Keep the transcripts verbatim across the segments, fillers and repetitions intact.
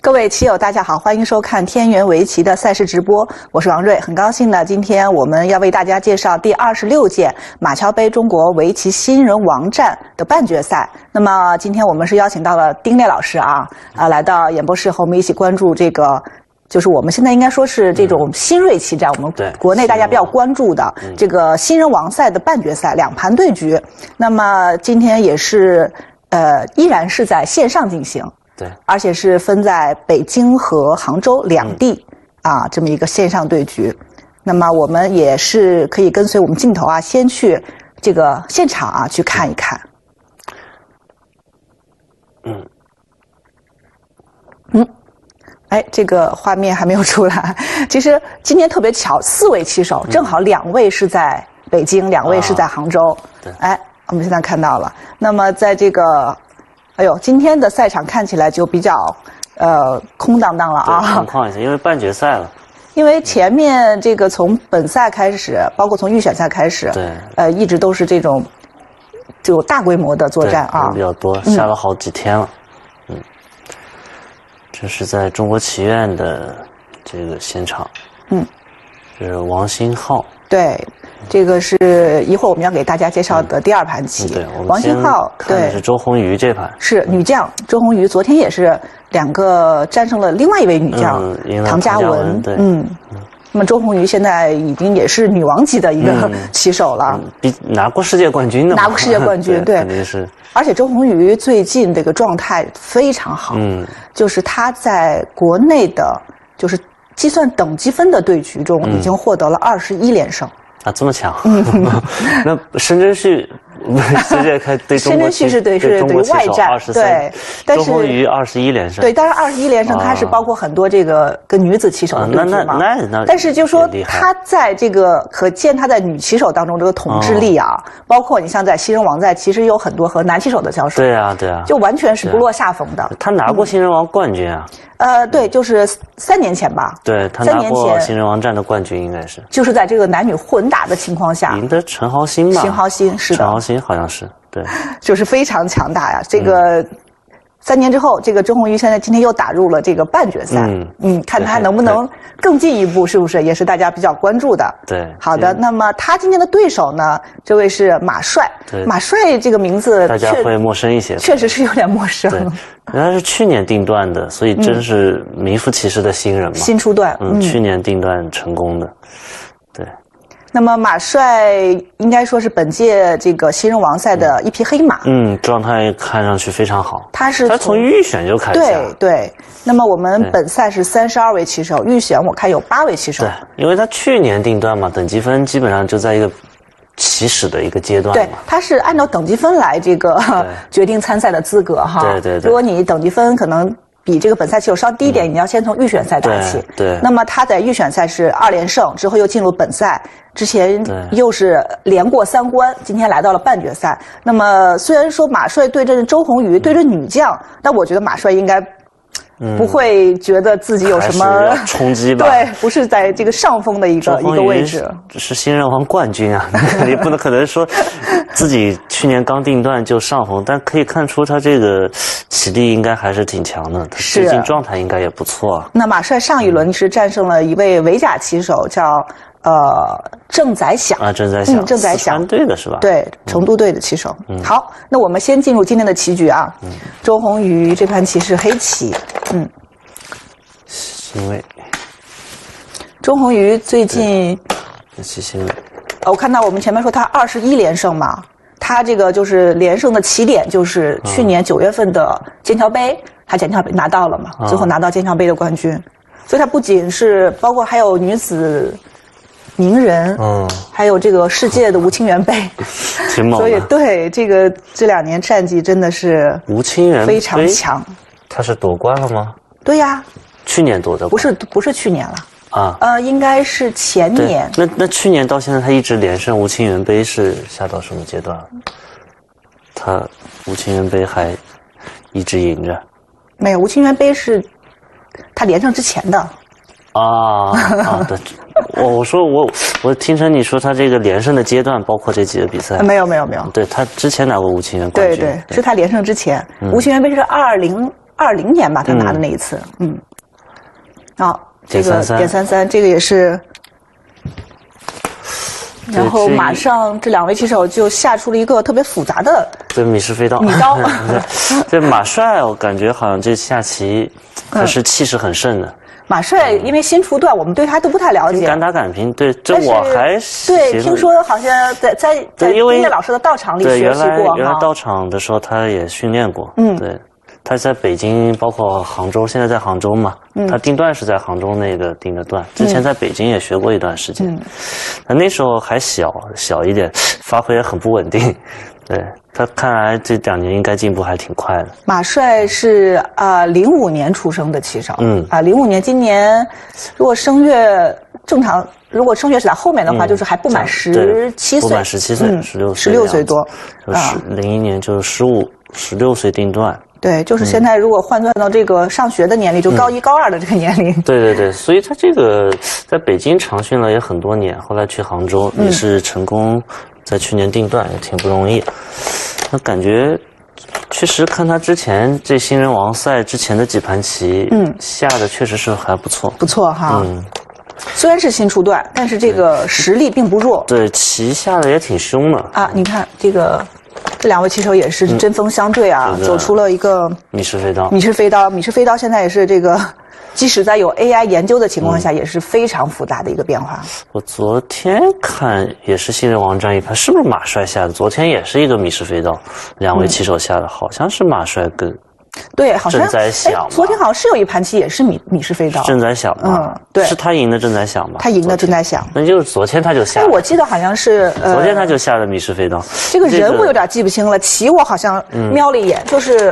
各位棋友，大家好，欢迎收看天元围棋的赛事直播，我是王瑞，很高兴呢，今天我们要为大家介绍第二十六届马乔杯中国围棋新人王战的半决赛。那么今天我们是邀请到了丁烈老师啊，啊，来到演播室和我们一起关注这个。就是我们现在应该说是这种新锐棋战，我们国内大家比较关注的这个新人王赛的半决赛两盘对局。那么今天也是呃依然是在线上进行，对，而且是分在北京和杭州两地啊这么一个线上对局。那么我们也是可以跟随我们镜头啊，先去这个现场啊去看一看。嗯，嗯。哎，这个画面还没有出来。其实今天特别巧，四位棋手正好两位是在北京，两位是在杭州。对，哎，我们现在看到了。那么在这个，哎呦，今天的赛场看起来就比较呃空荡荡了啊。 空旷一些，因为半决赛了。 因为前面这个从本赛开始，包括从预选赛开始，对，呃，一直都是这种就大规模的作战啊， 比较多，下了好几天了。嗯。这是在中国棋院的这个现场，嗯，这是王星浩， 对，这个是一会儿我们要给大家介绍的第二盘棋， 嗯、对， 王星浩， 对，是周鸿瑜这盘， 是女将周鸿瑜，昨天也是两个战胜了另外一位女将、嗯、唐嘉文， 对， 嗯。那么周鸿瑜现在已经也是女王级的一个棋手了， 嗯、比拿过世界冠军的， 拿过世界冠军，对， 肯定是。 而且周鸿瑜最近这个状态非常好，嗯，就是他在国内的，就是计算等级分的对局中，已经获得了二十一连胜。 啊，这么强！嗯、那申真旭世界开对中国， 申真旭是对是对外战，对，但是周鸿瑜二十一连胜， 对，当然二十一连胜，它是包括很多这个跟女子棋手的对局嘛。 那那那， 但是就说他在这个可见他在女棋手当中这个统治力啊，包括你像在新人王赛，其实有很多和男棋手的交手。 对啊，对啊， 就完全是不落下风的。 他拿过新人王冠军啊。 呃，对，就是三年前吧。 对，他拿过新人王战的冠军，应该是。 就是在这个男女混打的情况下， 赢得陈豪鑫吧？ 陈豪鑫是的， 陈豪鑫好像是对， 就是非常强大呀。这个、嗯、三年之后，这个周鸿瑜现在今天又打入了这个半决赛，嗯嗯，看他能不能更进一步，是不是也是大家比较关注的？ 对， 好的。那么他今天的对手呢？这位是马帅。对，马帅这个名字大家会陌生一些， 确实是有点陌生。 对，人家是去年定段的，所以真是名副其实的新人嘛， 新出段。 嗯，去年定段成功的，对。 那么马帅应该说是本届这个新人王赛的一匹黑马， 嗯，状态看上去非常好。 他是他从预选就开始， 对对。那么我们本赛是三十二位棋手，预选我看有八位棋手。 对，因为他去年定段嘛，等级分基本上就在一个起始的一个阶段嘛。 对，他是按照等级分来这个决定参赛的资格哈。 对对对。 如果你等级分可能比这个本赛棋手稍低一点，嗯、你要先从预选赛打起。 对。对， 那么他在预选赛是二连胜，之后又进入本赛，之前又是连过三关，今天来到了半决赛。那么虽然说马帅对阵周鸿瑜，对阵女将，但我觉得马帅应该不会觉得自己有什么冲击吧？ 对，不是在这个上风的一个一个位置。 是新人王冠军啊，你不能可能说自己去年刚定段就上风，但可以看出他这个实力应该还是挺强的，他最近状态应该也不错、啊。 那马帅上一轮是战胜了一位围甲棋手，叫呃郑宰响啊，郑宰响， 嗯，郑宰响， 四川队的是吧？ 对，成都队的棋手。嗯，好，那我们先进入今天的棋局啊。嗯，周鸿瑜这盘棋是黑棋。嗯， 欣慰。 周鸿瑜最近， 是欣慰。 我看到我们前面说他二十一连胜嘛，他这个就是连胜的起点就是去年九月份的剑桥杯，他剑桥杯拿到了嘛，最后拿到剑桥杯的冠军，所以他不仅是包括还有女子名人，嗯，还有这个世界的吴清源杯， 挺猛的。 所以对这个这两年战绩真的是吴清源非常强。 他是夺冠了吗？ 对呀， 去年夺的， 不是不是去年了。 啊， 呃，应该是前年。 那那去年到现在，他一直连胜吴清源杯是下到什么阶段？他吴清源杯还一直赢着。 没有，吴清源杯是他连胜之前的。 啊啊，对，我我说我我听成你说他这个连胜的阶段包括这几个比赛。 没有没有没有。 对，他之前拿过吴清源冠军。 对对，是他连胜之前。嗯、吴清源杯是二零二零年吧，他拿的那一次，嗯，好、哦，这个点三三，这个也是。然后马上这两位棋手就下出了一个特别复杂的对米氏飞刀。 米刀， 这马帅我感觉好像这下棋还是气势很盛的。嗯、 马帅因为新初段，我们对他都不太了解。 敢打敢拼，对，这我还对听说好像在在在音乐老师的道场里学习过。 原来道场的时候他也训练过，嗯，对。他在北京，包括杭州，现在在杭州嘛，嗯、他定段是在杭州那个定的段，之前在北京也学过一段时间，嗯、那那时候还小小一点，发挥也很不稳定，对他看来这两年应该进步还挺快的。 马帅是啊零五年出生的棋手，嗯啊零五年，今年如果声乐正常，如果声乐是在后面的话，嗯、就是还不满十七岁， 不满十七岁，十六十六岁多， 就是零一年就是十五十六岁定段。 对，就是现在如果换算到这个上学的年龄，就高一高二的这个年龄。 对对对，所以他这个在北京长训了也很多年，后来去杭州也是成功，在去年定段也挺不容易。那感觉确实看他之前这新人王赛之前的几盘棋，嗯，下的确实是还不错， 不错哈。嗯，虽然是新初段，但是这个实力并不弱。 对，棋下的也挺凶的啊！你看这个。这两位棋手也是针锋相对啊，嗯、走出了一个米氏飞刀。 米氏飞刀，米氏飞刀现在也是这个，即使在有 A I 研究的情况下，嗯、也是非常复杂的一个变化。 我昨天看也是新人王战一盘，是不是马帅下的？昨天也是一个米氏飞刀，两位棋手下的，嗯、好像是马帅跟。 对，好像正在想。 昨天好像是有一盘棋也是米米氏飞刀。 正在想嗯，对， 是他赢的正在想吧？ 他赢的正在想。 那就是昨天他就下。 哎，我记得好像是呃，昨天他就下了米氏飞刀。 这个人我有点记不清了，棋我好像瞄了一眼，就是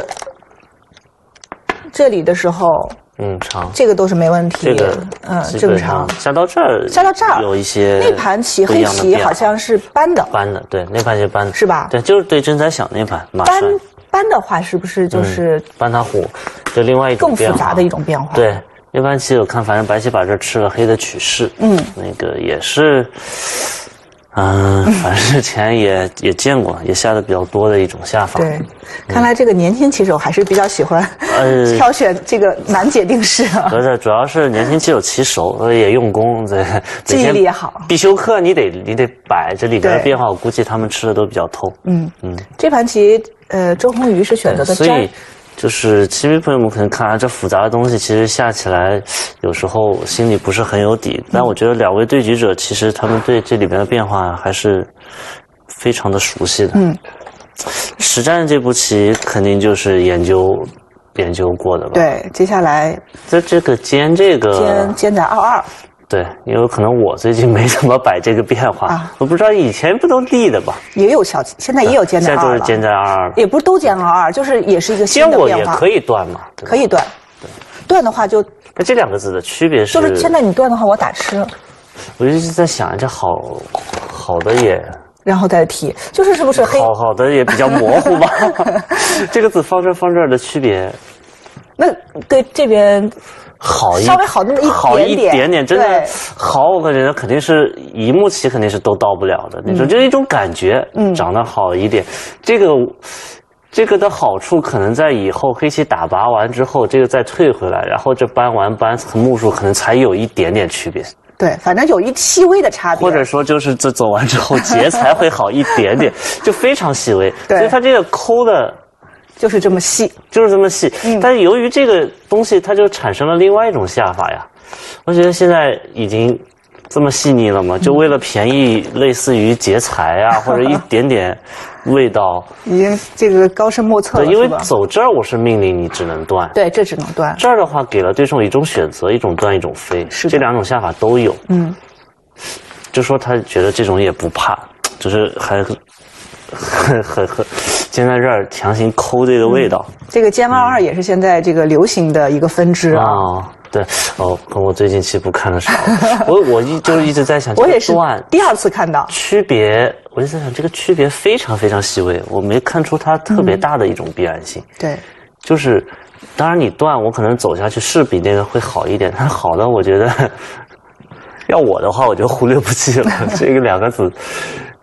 这里的时候。 嗯，长这个都是没问题， 这个嗯正常。 下到这儿， 下到这儿有一些那盘棋黑棋好像是搬的， 搬的对，那盘是搬的， 是吧？ 对，就是对正在想那盘马搬搬的话，是不是就是、 嗯、搬他虎？就另外一种更复杂的一种变化。 对，那盘棋我看，反正白棋把这吃了，黑的取势，嗯，那个也是。嗯，反正之前也也见过，也下的比较多的一种下法。 对，看来这个年轻棋手还是比较喜欢呃挑选这个难解定式啊。 不是，主要是年轻棋手棋熟，也用功，对， 记忆力也好。 必修课你得你得摆，这里边的变化我估计他们吃的都比较透。嗯嗯，这盘棋呃周鸿祎是选择的所以。就是棋迷朋友们可能看来这复杂的东西，其实下起来有时候心里不是很有底。但我觉得两位对局者其实他们对这里边的变化还是非常的熟悉的。嗯，实战这步棋肯定就是研究研究过的吧？ 对，接下来这这个尖这个尖尖在二二。 对，因为可能我最近没怎么摆这个变化，啊、我不知道以前不都立的吧？ 也有小，现在也有尖在二二了， 现在就是尖在二二， 也不是都尖二二，就是也是一个新的变化。 尖我也可以断嘛， 可以断，对，断的话就那这两个字的区别是， 就是现在你断的话，我打吃了。 我一直在想，这好好的也， 然后再提，就是是不是黑好好的也比较模糊吧？这个字放这放这儿的区别， 那对这边。 好一稍微好那么一点点， 好一点点，真的好，我感觉肯定是一目棋肯定是都到不了的那种，嗯、就是一种感觉，嗯，长得好一点。这个这个的好处可能在以后黑棋打拔完之后，这个再退回来，然后这扳完扳和目数可能才有一点点区别。 对，反正有一细微的差别， 或者说就是这走完之后节才会好一点点，就非常细微。 对， 所以它这个抠的。 就是这么细， 就是这么细，嗯，但是由于这个东西，它就产生了另外一种下法呀。我觉得现在已经这么细腻了嘛，就为了便宜，类似于劫财啊，或者一点点味道， 已经这个高深莫测了。 对，因为走这儿我是命令你只能断， 对，这只能断。这儿的话给了对手一种选择，一种断，一种飞，是这两种下法都有。嗯，就说他觉得这种也不怕，就是还。很很很，尖在这儿强行抠这个味道。 嗯、这个尖二二也是现在这个流行的一个分支啊。 哦、对，哦，跟我最近棋不看的少，我我一就一直在想， 我也是第二次看到区别，我就在想这个区别非常非常细微，我没看出它特别大的一种必然性。 嗯、对， 就是当然你断，我可能走下去是比那个会好一点，但好的我觉得，要我的话我就忽略不计了，这个两个字。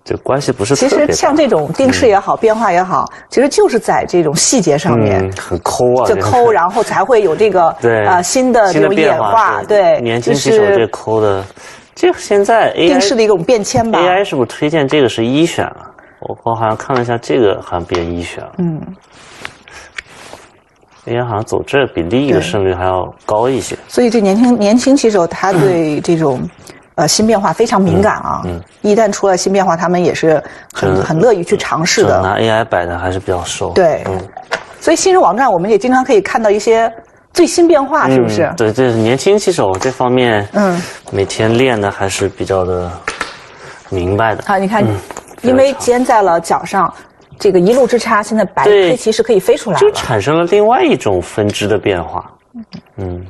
这关系不是特别大。 其实像这种定式也好，嗯、变化也好，其实就是在这种细节上面， 嗯、很抠啊， 就抠，然后才会有这个对呃新的这种演化，对， 年轻棋手这抠的，这个现在 A I 定式的一种变迁吧。 A I 是不是推荐这个是一选了？我我好像看了一下，这个好像变一选了。 嗯 A I 好像走这比另一个胜率还要高一些。 所以这年轻年轻棋手他对这种。嗯呃，新变化非常敏感啊！嗯，嗯一旦出了新变化，他们也是很很乐于去尝试的。 拿 A I 摆的还是比较熟。 对，嗯，所以新人王战我们也经常可以看到一些最新变化，是不是？ 嗯、对，这是年轻棋手这方面，嗯，每天练的还是比较的明白的。 好，你看，嗯、因为尖在了脚上，这个一路之差，现在白黑棋是可以飞出来了， 就产生了另外一种分支的变化。嗯。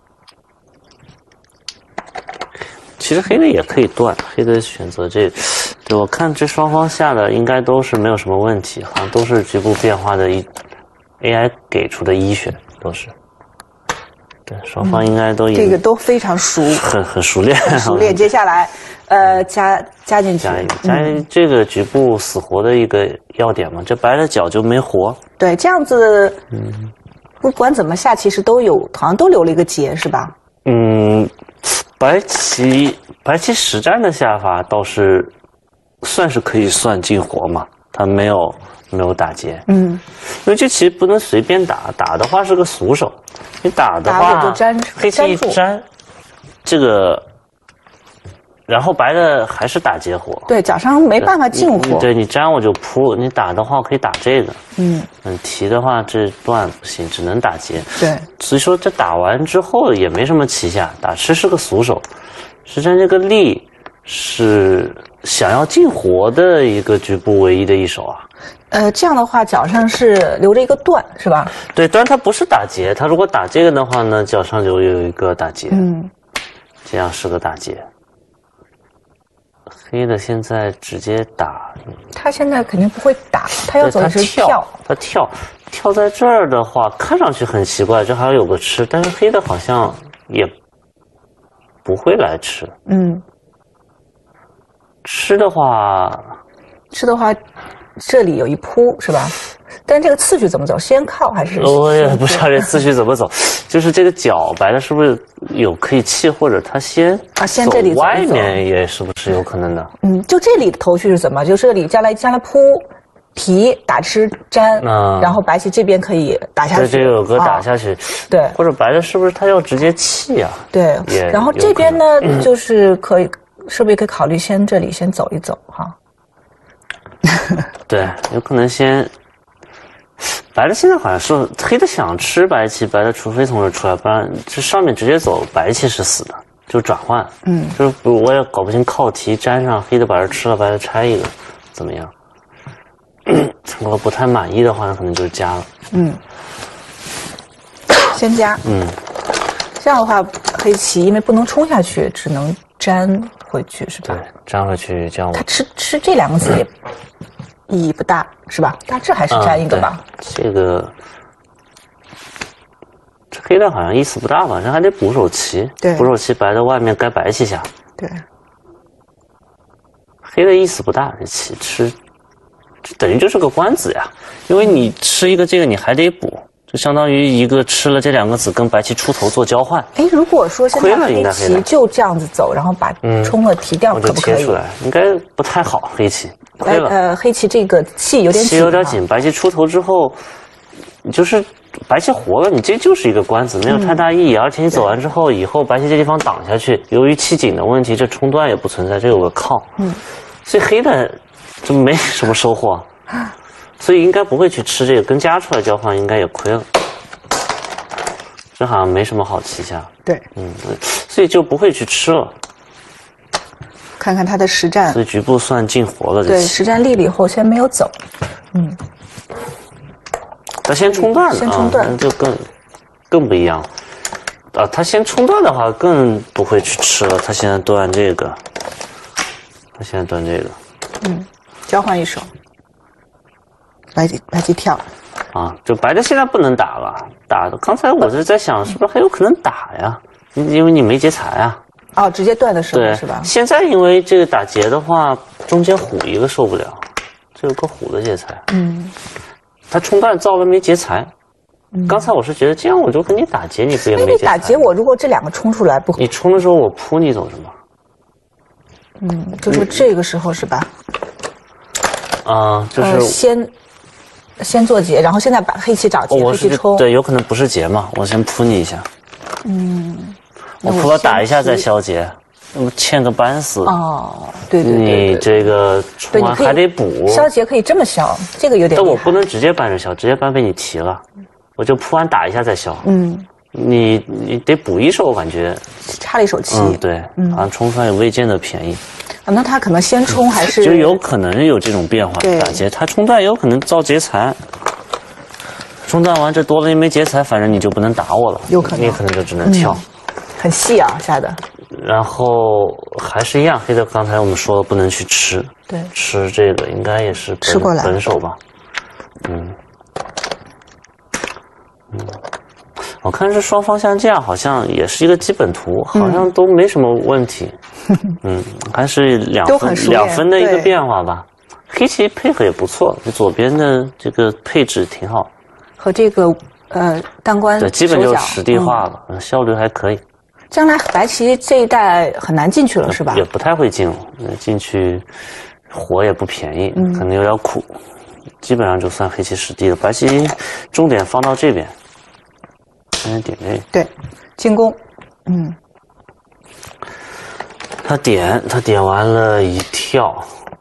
其实黑的也可以断，黑的选择这个，对我看这双方下的应该都是没有什么问题，好像都是局部变化的一 A I 给出的一选都是，对，双方应该都、嗯、 这个都非常熟， 很很熟练， 很熟练。接下来，呃，加加进去， 加加这个局部死活的一个要点嘛，这白的角就没活。 对，这样子，嗯，不管怎么下，其实都有，好像都留了一个结，是吧？ 嗯。白棋白棋实战的下法倒是算是可以算进活嘛，他没有没有打劫，嗯，因为这棋不能随便打，打的话是个俗手，你打的话， 就粘黑棋一粘，这个，然后白的还是打劫活， 对，脚上没办法进活， 对你粘我就扑，你打的话我可以打这个，嗯，嗯，提的话这断不行，只能打劫， 对， 所以说这打完之后也没什么棋下，打吃是个俗手，实战这个力是想要进活的一个局部唯一的一手啊。 呃，这样的话脚上是留着一个断，是吧？ 对，断它不是打劫，它如果打这个的话呢，脚上留有一个打劫，嗯，这样是个打劫。黑的现在直接打， 他现在肯定不会打，他要走的是跳。 他跳，跳在这儿的话，看上去很奇怪，这还要有个吃，但是黑的好像也不会来吃。嗯，吃的话， 吃的话，这里有一扑是吧？但这个次序怎么走？先靠还是？ 我也不知道这次序怎么走，就是这个角白的是不是有可以弃，或者他先啊，先这里走外面也是不是有可能的？ 嗯，就这里的头绪是怎么？就这里将来将来扑提打吃粘，嗯、然后白棋这边可以打下去， 这有个打下去，啊、 对， 或者白的是不是他要直接弃啊？ 对，然后这边呢、嗯、就是可以，是不是可以考虑先这里先走一走哈？ 对，有可能先。白的现在好像是黑的想吃白棋，白的除非从这出来，不然这上面直接走白棋是死的，就转换。嗯，就是我也搞不清靠提粘上，黑的把这吃了，白的拆一个，怎么样？如果不太满意的话，那可能就是加了。嗯， 先加。嗯，这样的话，黑棋因为不能冲下去，只能粘回去，是吧？ 对，粘回去这样。 他吃吃这两个子也。意义不大，是吧？大致还是粘一个吧。 嗯、这个这黑的好像意思不大吧？这还得补手棋， 对， 补手棋白的外面该白棋下。 对， 黑的意思不大，这棋吃等于就是个官子呀，因为你吃一个这个你还得补，就相当于一个吃了这两个子跟白棋出头做交换。 哎，如果说现在黑棋就这样子走，然后把冲了提掉，可不可以？ 切出来应该不太好，黑棋。 哎呃，黑棋这个气有点紧， 气有点紧。白棋出头之后，就是白棋活了，你这就是一个官子，没有太大意义。嗯、而且你走完之后，以后白棋这地方挡下去，由于气紧的问题，这冲断也不存在，这有个靠。嗯，所以黑的就没什么收获，所以应该不会去吃这个，跟加出来交换应该也亏了。这好像没什么好棋下。 对， 嗯，所以就不会去吃了。 看看他的实战， 所以局部算进活了。 对，实战立了以后先没有走，嗯， 他先冲断了， 先冲断、 啊、就更更不一样啊。他先冲断的话，更不会去吃了。他现在断这个，他现在断这个， 嗯，交换一手，白棋白棋跳， 啊，就白的现在不能打了，打的。刚才我是在想，是不是还有可能打呀？因为你没劫财啊。 哦，直接断的时候对， 是吧？ 现在因为这个打结的话，中间虎一个受不了，这有个虎的劫财。嗯，它冲断造了没劫财。嗯、刚才我是觉得这样我就跟你打结，你不也没劫财？ 你打结我如果这两个冲出来不？ 你冲的时候我扑你走什么？ 嗯，就是这个时候是吧？ 啊、呃，就是、 呃、先先做结，然后现在把黑棋找结， 哦、 黑棋冲。 对，有可能不是结嘛，我先扑你一下。嗯，我扑了打一下再消结，那么欠个扳死。 哦，对对 对, 对, 对， 你这个冲完还得补。 消结可以这么消，这个有点。 但我不能直接扳着消，直接扳被你提了，我就扑完打一下再消。嗯。你你得补一手，我感觉差了一手棋。 嗯，对，嗯，好像冲出来有未见得便宜。 啊，那他可能先冲还是？ 就有可能有这种变化。打劫，他冲断有可能造劫财。冲断完这多了一枚劫财，反正你就不能打我了。 有可能。 你可能就只能跳。 嗯、很细啊，下的。 然后还是一样，黑的刚才我们说了不能去吃。 对。 吃这个应该也是本吃过来本手吧。嗯。嗯。我看这双方像这样，好像也是一个基本图，好像都没什么问题。嗯，还是两分两分的一个变化吧。黑棋配合也不错，左边的这个配置挺好。 和这个呃单关对，基本就实地化了，嗯、效率还可以。 将来白棋这一代很难进去了，是吧？ 也不太会进了，进去活也不便宜，嗯、可能有点苦。基本上就算黑棋实地了，白棋重点放到这边。先点这个， 对，进攻，嗯， 他点，他点完了一跳，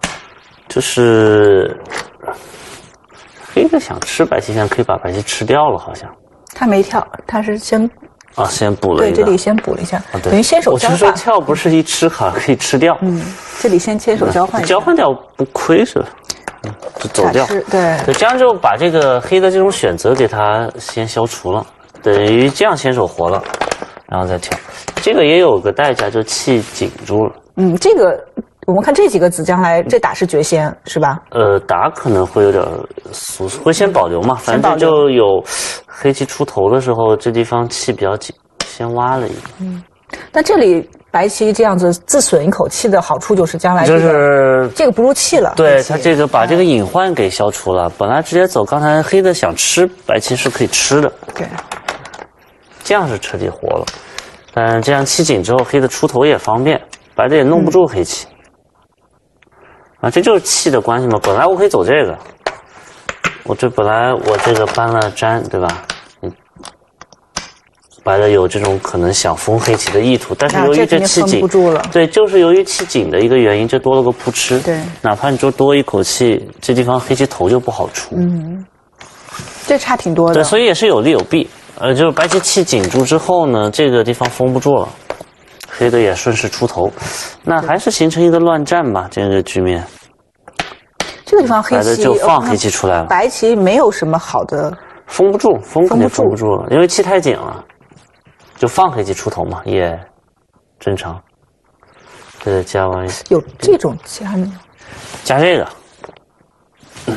就是黑的想吃白棋，现在可以把白棋吃掉了，好像。 他没跳，他是先啊，先补了一个， 对，这里先补了一下， 啊、 等于先手交换。 我是说跳不是一吃卡可以吃掉， 嗯，这里先牵手交换一下， 交换掉不亏是吧？嗯，就走掉， 对， 对，这样就把这个黑的这种选择给他先消除了。等于这样先手活了，然后再跳，这个也有个代价，就气紧住了。 嗯，这个我们看这几个子将来这打是绝先是吧？ 呃，打可能会有点俗，会先保留嘛，反正就有黑棋出头的时候，这地方气比较紧，先挖了一个。嗯， 但这里白棋这样子自损一口气的好处就是将来、 这个、就是这个不入气了。 对他这个把这个隐患给消除了，本来直接走，刚才黑的想吃白棋是可以吃的。 对。 这样是彻底活了，但这样气紧之后，黑的出头也方便，白的也弄不住黑棋。嗯、啊，这就是气的关系嘛。本来我可以走这个，我这本来我这个搬了粘，对吧？嗯，白的有这种可能想封黑棋的意图，但是由于这气紧， 不住了。 对，就是由于气紧的一个原因，这多了个扑吃。 对， 哪怕你就多一口气，这地方黑棋头就不好出。 嗯，这差挺多的。 对，所以也是有利有弊。呃，就是白棋气紧住之后呢，这个地方封不住了，黑的也顺势出头，那还是形成一个乱战吧，这个局面。 这个地方黑棋就放黑棋出来了， 白棋没有什么好的， 封不住，封肯定封不住了，因为气太紧了，就放黑棋出头嘛，也正常。对，加完有这种加吗？ 加这个，嗯、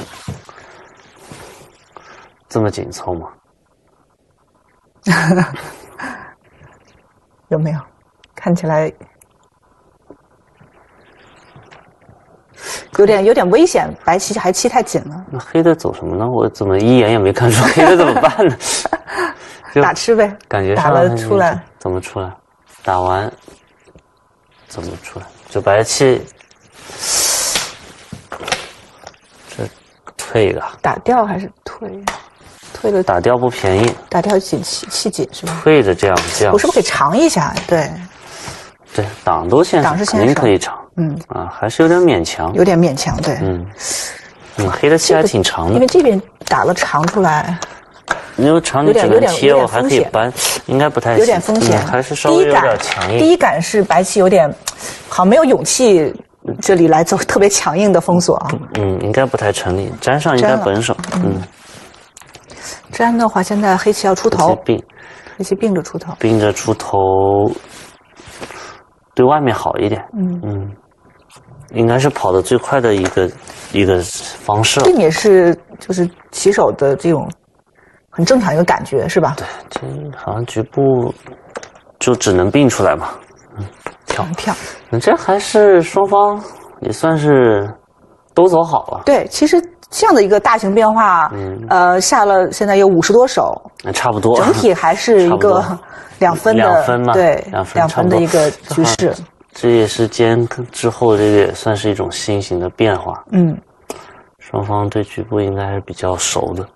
这么紧凑吗？ 有没有？看起来有点有点危险，白棋还气太紧了。 那黑的走什么呢？我怎么一眼也没看出黑的怎么办呢？ 打吃呗， 感觉打了出来怎么出来？打完怎么出来？就白棋这退一个， 打掉还是退？退了打掉不便宜， 打掉紧气气紧是吧？ 退着这样这样， 我是不是可以尝一下？对， 对，挡都先挡是先肯定可以尝， 嗯啊，还是有点勉强， 有点勉强，对， 嗯嗯，黑的气还挺长的， 因为这边打了长出来， 因为长你只能贴，我还可以搬，应该不太行， 有点风险， 还是稍微有点强硬。 第一感是白棋有点好没有勇气，这里来走特别强硬的封锁啊， 嗯，应该不太成立，粘上应该本手，嗯。 粘的话，现在黑棋要出头， 并黑棋并着出头， 并着出头，对外面好一点。嗯嗯，应该是跑得最快的一个一个方式。 并也是就是棋手的这种很正常一个感觉，是吧？ 对，这好像局部就只能并出来嘛。嗯， 跳， 跳。 嗯，这还是双方也算是都走好了。 对，其实这样的一个大型变化，嗯，呃，下了现在有五十多手， 差不多， 整体还是一个两分的， 两分嘛， 对， 两分两分的一个局势。 这也是间之后，这个也算是一种新型的变化。嗯，双方对局部应该还是比较熟的。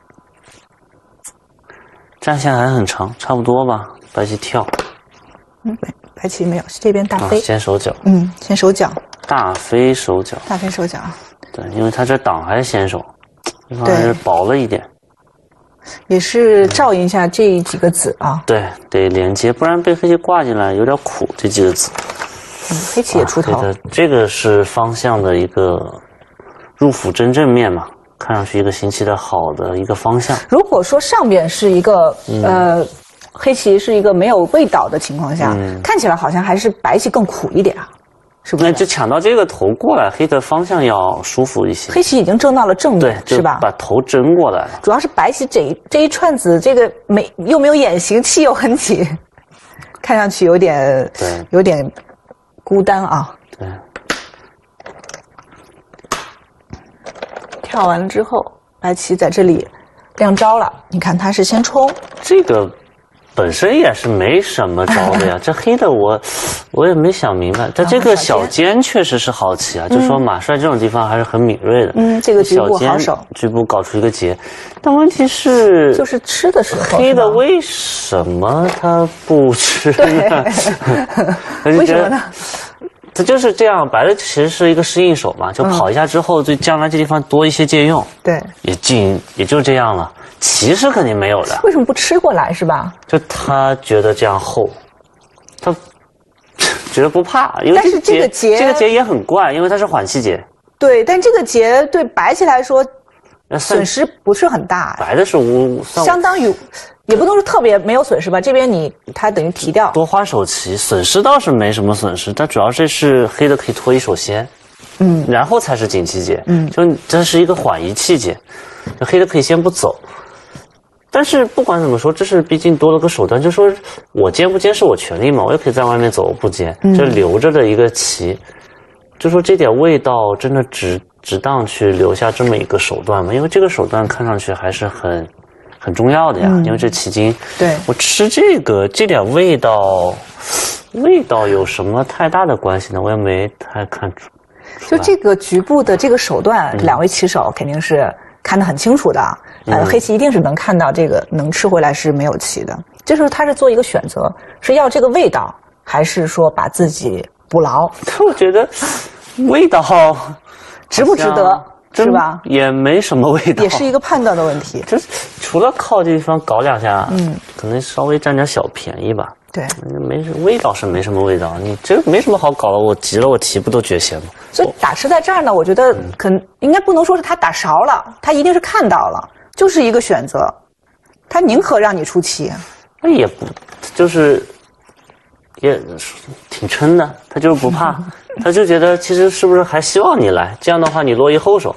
战线还很长，差不多吧。白棋跳， 嗯，白棋没有，这边大飞， 啊、先手脚， 嗯，先手脚， 大飞手脚， 大飞手脚。 对，因为他这挡还是先手，这方还是薄了一点。 也是照应一下这几个子啊。 对，得连接，不然被黑棋挂进来有点苦。这几个子。 嗯，黑棋也出头， 这个是方向的一个入府真正面嘛，看上去一个行棋的好的一个方向。 如果说上边是一个、嗯、呃黑棋是一个没有未倒的情况下、嗯，看起来好像还是白棋更苦一点啊，是不是？ 那就抢到这个头过来，黑的方向要舒服一些。 黑棋已经争到了正面， 对， 是吧？ 把头争过来了。 主要是白棋这一这一串子，这个没又没有眼形，气又很紧，看上去有点对， 有点。孤单啊， 对。 跳完了之后，白棋在这里亮招了。你看，他是先冲， 这个本身也是没什么招的呀。这黑的我我也没想明白，但这个小尖确实是好棋啊，嗯、就说马帅这种地方还是很敏锐的。 嗯，这个局部好手， 局部搞出一个劫，但问题是， 就是吃的时候， 黑的为什么他不吃呢？ 为什么呢？ 它就是这样，白的其实是一个适应手嘛，就跑一下之后，对将来这地方多一些借用。 对， 也进也就这样了。棋是肯定没有的。 为什么不吃过来是吧？ 就他觉得这样厚，他觉得不怕，因为但是这个劫这个劫也很怪，因为它是缓气劫。 对，但这个劫对白棋来说损失不是很大。 白的是无相当于。也不能说特别没有损失吧，这边你它等于提掉多花手棋，损失倒是没什么损失，但主要这是黑的可以拖一手先，嗯，然后才是紧气劫，嗯，就这是一个缓一气劫，黑的可以先不走，但是不管怎么说，这是毕竟多了个手段，就说我尖不尖是我权利嘛，我也可以在外面走，我不尖，这留着的一个棋，就说这点味道真的值值当去留下这么一个手段吗？因为这个手段看上去还是很。很重要的呀，嗯、因为这棋筋， 对我吃这个这点味道，味道有什么太大的关系呢？我也没太看出。 就这个局部的这个手段，嗯、两位棋手肯定是看得很清楚的。嗯、呃，黑棋一定是能看到这个能吃回来是没有棋的。这时候他是做一个选择，是要这个味道，还是说把自己捕牢？ 我觉得味道值不值得？是吧？ 也没什么味道， 也是一个判断的问题。 就是除了靠这地方搞两下，嗯，可能稍微占点小便宜吧。 对， 没味道是没什么味道，你这没什么好搞的。我急了，我提不都绝先吗？ 所以打吃在这儿呢，我觉得可能应该不能说是他打勺了，他一定是看到了，就是一个选择，他宁可让你出棋。 那也不，就是也挺撑的，他就是不怕。他就觉得其实是不是还希望你来？这样的话你落一后手，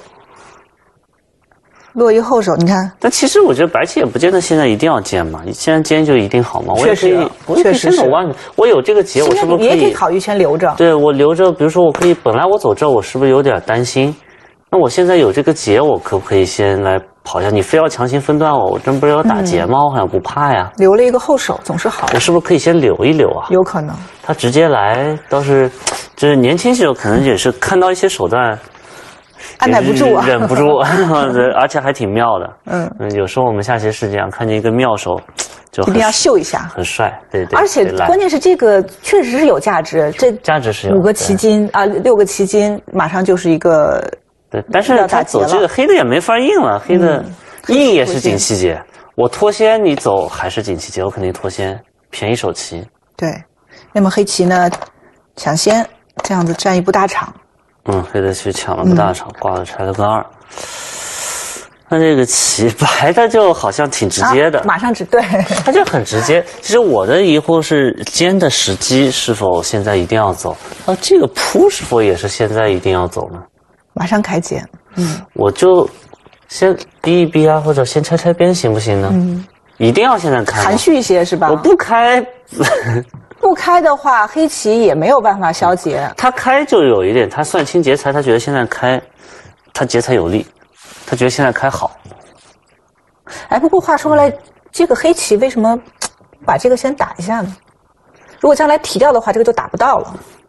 落一后手，你看。 但其实我觉得白棋也不见得现在一定要尖嘛，你现在尖就一定好吗？ 确实， 我也可以先走弯，我有这个劫，我是不是可以？ 你也可以考虑先留着。 对，我留着，比如说我可以，本来我走这，我是不是有点担心？那我现在有这个劫，我可不可以先来跑一下？你非要强行分断我，我这不是要打劫吗？嗯、我好像不怕呀。 留了一个后手总是好的。 我是不是可以先留一留啊？ 有可能。 他直接来倒是。就是年轻时候可能也是看到一些手段， 按耐不住啊， 忍不住，而且还挺妙的。嗯嗯，有时候我们下棋是这样，看见一个妙手，就一定要秀一下， 很帅，对对。 而且关键是这个确实是有价值，这价值是有五个棋筋啊，六个棋筋，马上就是一个。 对，但是他走这个黑的也没法硬了，黑的硬也是紧气劫，我脱先你走还是紧气劫，我肯定脱先，便宜手棋。 对，那么黑棋呢，抢先。这样子占一步大场， 嗯，黑的去抢了步大场，嗯、挂了拆了个二。那这个棋白的就好像挺直接的， 啊、马上直对， 它就很直接。其实我的疑惑是尖的时机是否现在一定要走？啊，这个扑是否也是现在一定要走呢？ 马上开尖，嗯， 我就先逼一逼啊，或者先拆拆边行不行呢？嗯，一定要现在开， 含蓄一些是吧？ 我不开。 不开的话，黑棋也没有办法消劫。 他开就有一点，他算清劫财，他觉得现在开，他劫财有利，他觉得现在开好。 哎，不过话说回来，这个黑棋为什么把这个先打一下呢？如果将来提掉的话，这个就打不到了。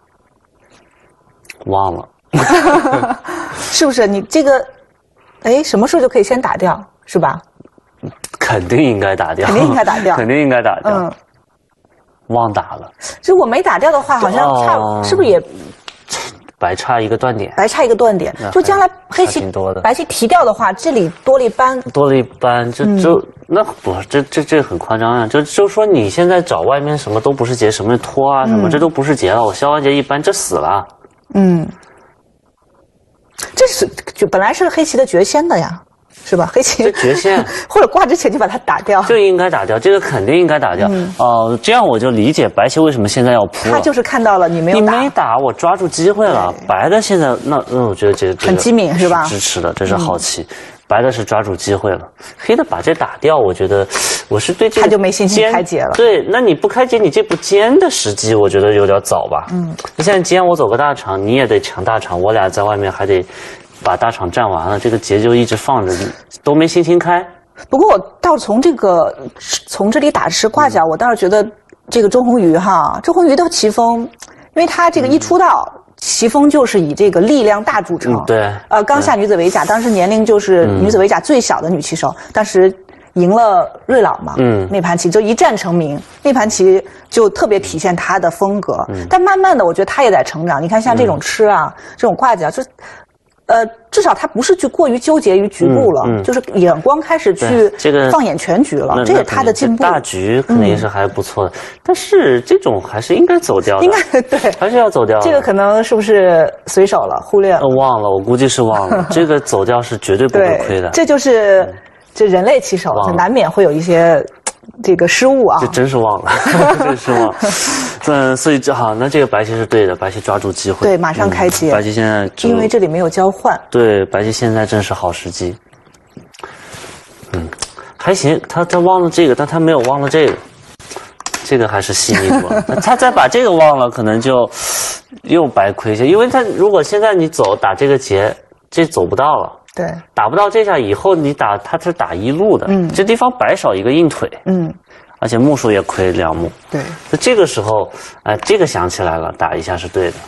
忘了， 是不是？你这个，哎，什么时候就可以先打掉，是吧？ 肯定应该打掉， 肯定应该打掉， 肯定应该打掉。 嗯， 忘打了。 如果没打掉的话，好像差，哦、是不是也白差一个断点？ 白差一个断点，就将来黑棋白棋提掉的话，这里多了一班， 多了一班，这就、嗯、那不，这这这很夸张啊！就就说你现在找外面什么都不是劫，什么拖啊什么，嗯、这都不是劫了。我消完劫一搬，这死了。嗯，这是就本来是黑棋的绝先的呀。是吧？黑棋这绝先， 或者挂之前就把它打掉， 就应该打掉，这个肯定应该打掉。哦、嗯呃，这样我就理解白棋为什么现在要扑了。 他就是看到了你没有打， 你没打，我抓住机会了。白的现在那那我觉得这这很机敏是吧？ 支持的，这是好棋。嗯、白的是抓住机会了，黑的把这打掉，我觉得我是对这个他就没信心开劫了。 对，那你不开劫，你这步尖的时机，我觉得有点早吧。嗯，那现在尖我走个大场，你也得抢大场，我俩在外面还得。把大场占完了，这个劫就一直放着，都没心情开。 不过我倒从这个从这里打吃挂角，嗯、我倒是觉得这个周鸿瑜哈，周鸿瑜的棋风，因为他这个一出道，嗯、棋风就是以这个力量大著称。 嗯、对。 呃，刚下女子围甲，当时年龄就是女子围甲最小的女棋手，嗯、当时赢了瑞老嘛。嗯。那盘棋就一战成名，那盘棋就特别体现他的风格。嗯。但慢慢的，我觉得他也在成长。你看，像这种吃啊，嗯、这种挂角，就。呃，至少他不是去过于纠结于局部了，嗯嗯、就是眼光开始去这个放眼全局了，这也是他的进步。 大局肯定是还不错的，嗯、但是这种还是应该走掉的， 应该对， 还是要走掉的。 这个可能是不是随手了，忽略了？ 呃、忘了，我估计是忘了。这个走掉是绝对不会亏的。 这就是这人类棋手，难免会有一些这个失误啊。 这真是忘了，真是忘了。嗯，所以这好，那这个白棋是对的，白棋抓住机会， 对，马上开劫。 嗯、白棋现在因为这里没有交换， 对，白棋现在正是好时机。嗯，还行，他他忘了这个，但他没有忘了这个，这个还是细腻多了。他再把这个忘了，可能就又白亏一些，因为他如果现在你走打这个劫，这走不到了。 对， 打不到这下以后，你打他是打一路的，嗯，这地方白少一个硬腿，嗯。而且目数也亏两目， 对， 那这个时候，哎、呃，这个想起来了，打一下是对的。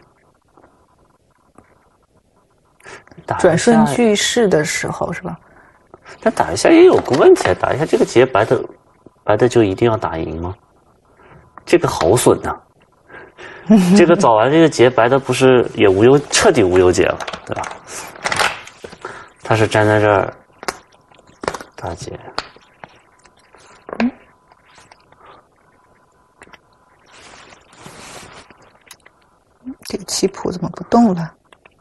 打转瞬即逝的时候是吧？ 但打一下也有个问题，打一下这个劫白的，白的就一定要打赢吗？这个好损呐、啊！这个早完这个劫白的不是也无忧，彻底无忧劫了，对吧？他是站在这儿打劫。嗯。 这个棋谱怎么不动了？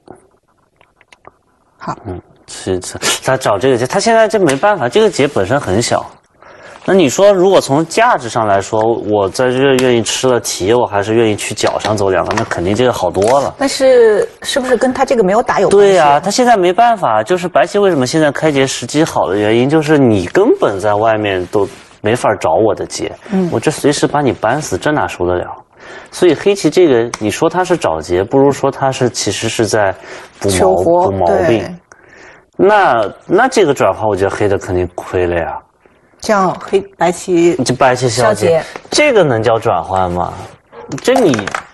好， 嗯，是是，他找这个劫，他现在这没办法，这个劫本身很小。那你说，如果从价值上来说，我在这愿意吃了题，我还是愿意去角上走两个，那肯定这个好多了。 但是是不是跟他这个没有打有关系？ 对呀、啊，他现在没办法，就是白棋为什么现在开劫时机好的原因，就是你根本在外面都没法找我的劫，嗯，我这随时把你扳死，这哪受得了？所以黑棋这个，你说他是找劫，不如说他是其实是在补毛补毛病。那那这个转换，我觉得黑的肯定亏了呀。 这样黑白棋这白棋消劫，这个能叫转换吗？这你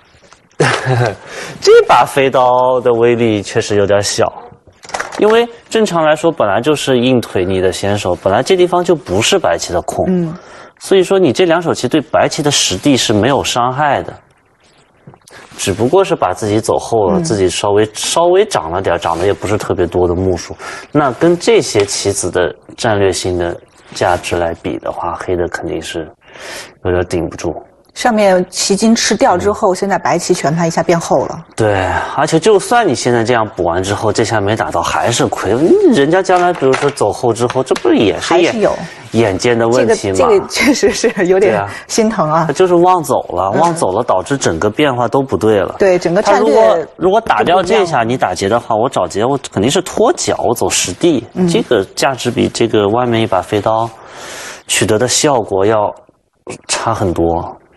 这把飞刀的威力确实有点小，因为正常来说本来就是硬腿你的先手，本来这地方就不是白棋的空。嗯。所以说，你这两手棋对白棋的实地是没有伤害的，只不过是把自己走后了，嗯、自己稍微稍微长了点，长得也不是特别多的目数。那跟这些棋子的战略性的价值来比的话，黑的肯定是有点顶不住。 上面棋筋吃掉之后，嗯、现在白棋全盘一下变厚了。 对，而且就算你现在这样补完之后，这下没打到还是亏。人家将来比如说走后之后，这不是也是还是有眼尖的问题吗？ 这个这个确实是有点心疼啊。 他就是忘走了，忘走了，导致整个变化都不对了。 对，整个战略。 如果如果打掉这下，你打劫的话，我找劫我肯定是脱角，我走实地，嗯、这个价值比这个外面一把飞刀取得的效果要差很多。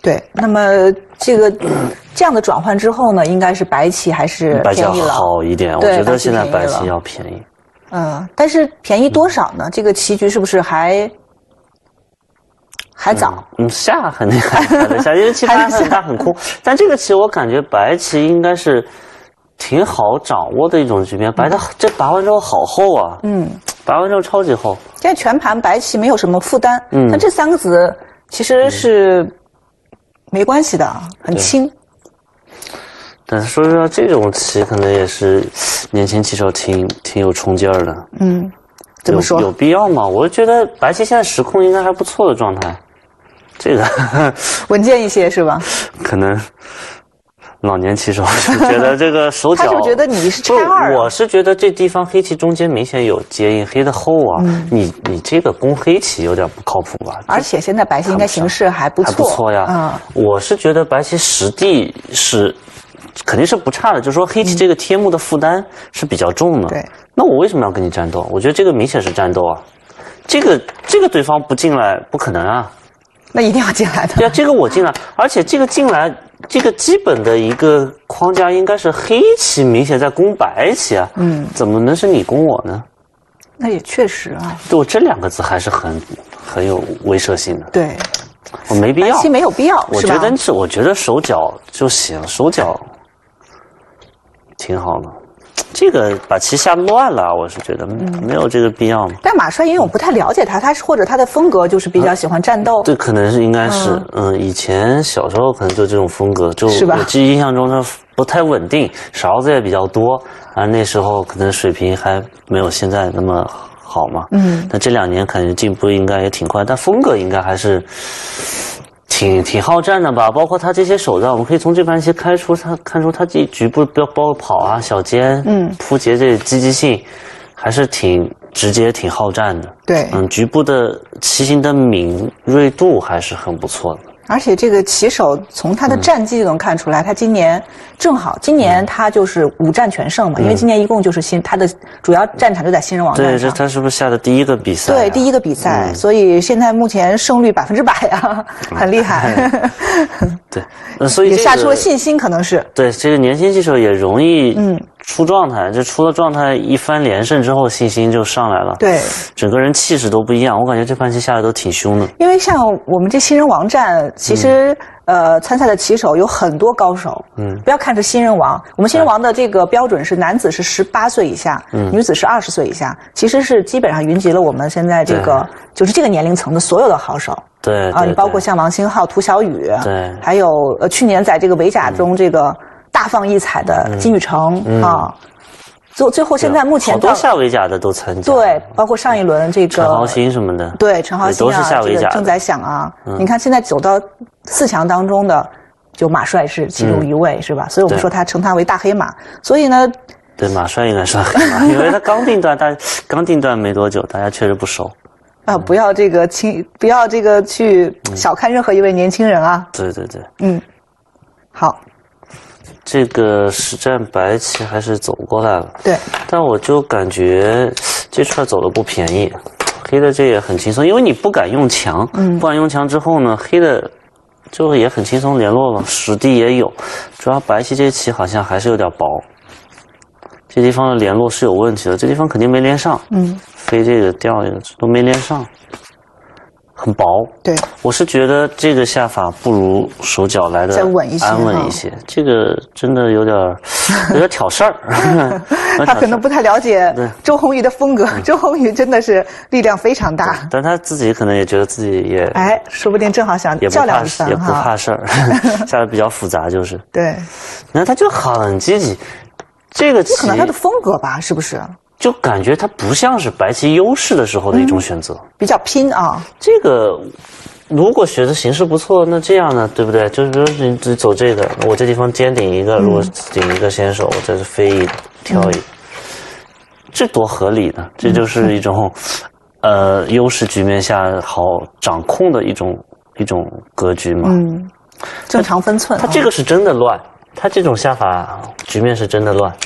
对，那么这个这样的转换之后呢，应该是白棋还是便宜了？ 好一点，我觉得现在白棋要便宜。 嗯，但是便宜多少呢？嗯、这个棋局是不是还还早？ 嗯，下肯定还还得下，因为棋盘很大很空。但这个棋我感觉白棋应该是挺好掌握的一种局面。白的这拔完之后好厚啊，嗯，拔完之后超级厚。 现在全盘白棋没有什么负担，嗯，但这三个子其实是没关系的，很轻。 但是说实话，这种棋可能也是年轻棋手挺挺有冲劲儿的。 嗯，怎么说？ 有有必要吗？我觉得白棋现在时控应该还不错的状态，这个稳健一些是吧？ 可能老年棋手是觉得这个手脚， 他是不是觉得你是拆二、啊？ 我是觉得这地方黑棋中间明显有接应，黑的厚啊，嗯、你你这个攻黑棋有点不靠谱吧？ 而且现在白棋应该形势还不错， 还不错呀。嗯，我是觉得白棋实地是。肯定是不差的，就是说黑棋这个贴目的负担是比较重的。 对、嗯， 那我为什么要跟你战斗？我觉得这个明显是战斗啊，这个这个对方不进来不可能啊， 那一定要进来的。 对啊，这个我进来，而且这个进来，这个基本的一个框架应该是黑棋明显在攻白棋啊，嗯，怎么能是你攻我呢？ 那也确实啊， 对我这两个字还是很很有威慑性的。 对， 我没必要， 白棋没有必要， 我觉得是，我觉得手脚就行，手脚。挺好的，这个把棋下乱了，我是觉得没有这个必要。 但马帅因为我不太了解他，他是或者他的风格就是比较喜欢战斗。 这、啊、可能是应该是，嗯, 嗯，以前小时候可能就这种风格，就是我记忆印象中他不太稳定，勺子也比较多，啊，那时候可能水平还没有现在那么好嘛。嗯，但这两年感觉进步应该也挺快，但风格应该还是。挺挺好战的吧，包括他这些手段，我们可以从这盘棋开出他看出他这局部包包跑啊、小尖、嗯、扑劫这积极性，还是挺直接、挺好战的。 对， 嗯，局部的棋形的敏锐度还是很不错的。 而且这个棋手从他的战绩就能看出来，嗯、他今年正好，今年他就是五战全胜嘛，嗯、因为今年一共就是新他的主要战场就在新人王战上。 对，这他是不是下的第一个比赛、啊？ 对，第一个比赛，嗯、所以现在目前胜率百分之百啊，很厉害。 对，呃，所以、这个、 也下出了信心，可能是。 对，这个年轻棋手也容易嗯出状态，这出了状态一番连胜之后，信心就上来了。 对， 整个人气势都不一样，我感觉这盘棋下的都挺凶的。 因为像我们这新人王战。其实，嗯、呃，参赛的棋手有很多高手。嗯，不要看是新人王，我们新人王的这个标准是男子是十八岁以下，嗯，女子是二十岁以下，其实是基本上云集了我们现在这个就是这个年龄层的所有的好手。 对啊，你包括像王星浩、涂小雨， 对， 还有呃去年在这个围甲中这个大放异彩的金宇成、嗯、啊。最最后，现在目前好多下围甲的都参加， 对，包括上一轮这个陈浩鑫什么的， 对，陈浩鑫啊， 都是下围甲的， 这个郑宰响啊，嗯、你看现在走到四强当中的，就马帅是其中一位，嗯、是吧？所以我们说他称他为大黑马。所以呢， 对，马帅应该算黑马，因为他刚定段，大刚定段没多久，大家确实不熟。 啊，不要这个轻，不要这个去小看任何一位年轻人啊！ 嗯、对对对， 嗯，好。 这个实战白棋还是走过来了， 对， 但我就感觉这串走的不便宜，黑的这也很轻松，因为你不敢用强，嗯，不敢用强之后呢，黑的就也很轻松联络了，实地也有，主要白棋这棋好像还是有点薄，这地方的联络是有问题的，这地方肯定没连上，嗯，飞这个掉这个都没连上。很薄， 对， 我是觉得这个下法不如手脚来的安稳一些，安稳一些。这个真的有点有点挑事儿。 他可能不太了解周鸿祎的风格，周鸿祎真的是力量非常大， 但他自己可能也觉得自己也哎，说不定正好想较量一番， 也不怕事儿，下的比较复杂，就是对。 那他就很积极，这个这可能他的风格吧，是不是？ 就感觉它不像是白棋优势的时候的一种选择，嗯、 比较拼啊。 这个如果学的形势不错，那这样呢，对不对？就是比如你只走这个，我这地方尖顶一个，如果顶一个先手，我这是飞一挑一，嗯、这多合理呢？这就是一种、嗯、呃优势局面下好掌控的一种一种格局嘛。 嗯，正常分寸。 它这个是真的乱，它这种下法局面是真的乱。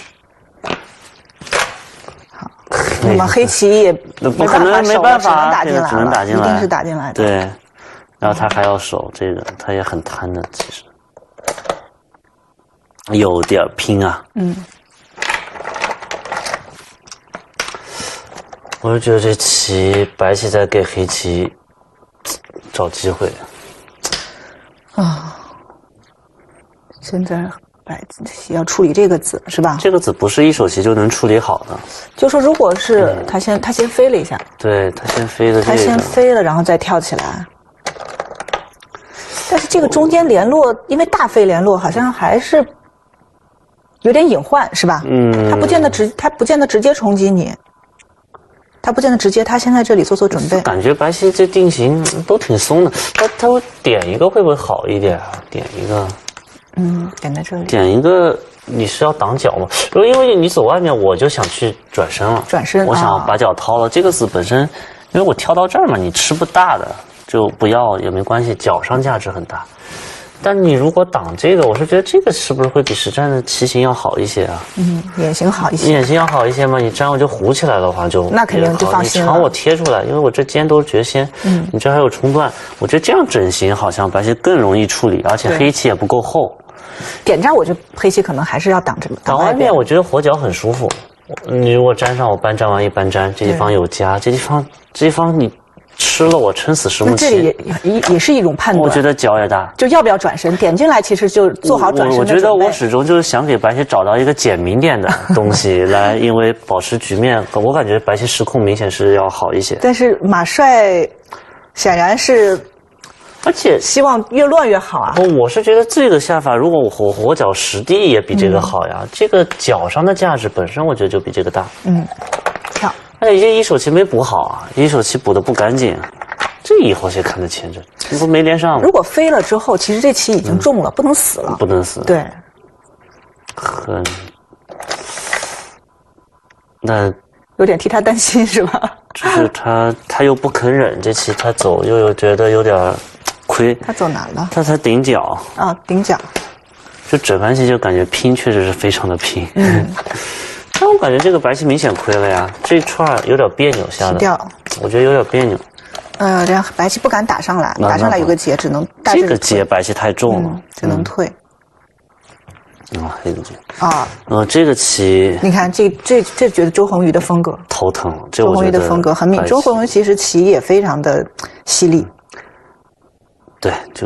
那么黑棋也不可能没办法， 打进来只能打进来， 一定是打进来的。 对， 然后他还要守这个，他也很贪的，其实有点拼啊。 嗯， 我就觉得这棋白棋在给黑棋找机会啊。现在白棋要处理这个子是吧？ 这个子不是一手棋就能处理好的。 就说如果是他先、嗯、他先飞了一下， 对他先飞的、这个， 他先飞了，然后再跳起来。但是这个中间联络，因为大飞联络好像还是有点隐患，是吧？嗯，他不见得直，他不见得直接冲击你，他不见得直接，他先在这里做做准备。 感觉白棋这定型都挺松的，他他会点一个会不会好一点啊？点一个， 嗯，点在这里， 点一个，你是要挡脚吗？如果因为你走外面，我就想去转身了， 转身， 我想把脚掏了。这个子本身，因为我跳到这儿嘛，你吃不大的。就不要也没关系，脚上价值很大。但你如果挡这个，我是觉得这个是不是会比实战的棋形要好一些啊？ 嗯，眼型好一些。 眼型要好一些吗？你这样我就糊起来的话就那肯定就放心了。 你长我贴出来，因为我这尖都是绝仙。嗯，你这还有冲断，我觉得这样整形好像白棋更容易处理，而且黑棋也不够厚。 点这儿，我觉得黑棋可能还是要挡着。 挡外面，我觉得活脚很舒服。你如果粘上，我搬粘完一搬粘，这地方有夹，这地方这地方你。吃了我撑死石木棋， 这里也也也是一种判断。 我觉得脚也大， 就要不要转身点进来，其实就做好转身的准备。 我, 我觉得我始终就是想给白棋找到一个简明点的东西来，因为保持局面，我感觉白棋失控明显是要好一些。 但是马帅显然是， 而且希望越乱越好啊。 我是觉得这个下法，如果我活活脚实地也比这个好呀。嗯、这个脚上的价值本身，我觉得就比这个大。 嗯，跳。 而且这一手棋没补好啊，一手棋补的不干净，这以后谁看得清这？你不没连上？ 如果飞了之后，其实这棋已经中了，嗯、不能死了。 不能死。 对。 很。那有点替他担心是吧？ 就是他，他又不肯忍，这棋他走又有觉得有点亏。 他走哪了？ 他才顶角。 啊，顶角。 就整盘棋就感觉拼，确实是非常的拼。嗯。但我感觉这个白棋明显亏了呀，这一串有点别扭下的， 掉， 我觉得有点别扭。 呃，这样白棋不敢打上来，打上来有个劫，只能带这个劫白棋太重了， 嗯、只能退。 啊，黑子劫啊， 呃，这个棋， 你看这这这觉得周鸿祎的风格头疼，这周鸿祎的风格很敏，周鸿祎其实棋也非常的犀利。 对，就是。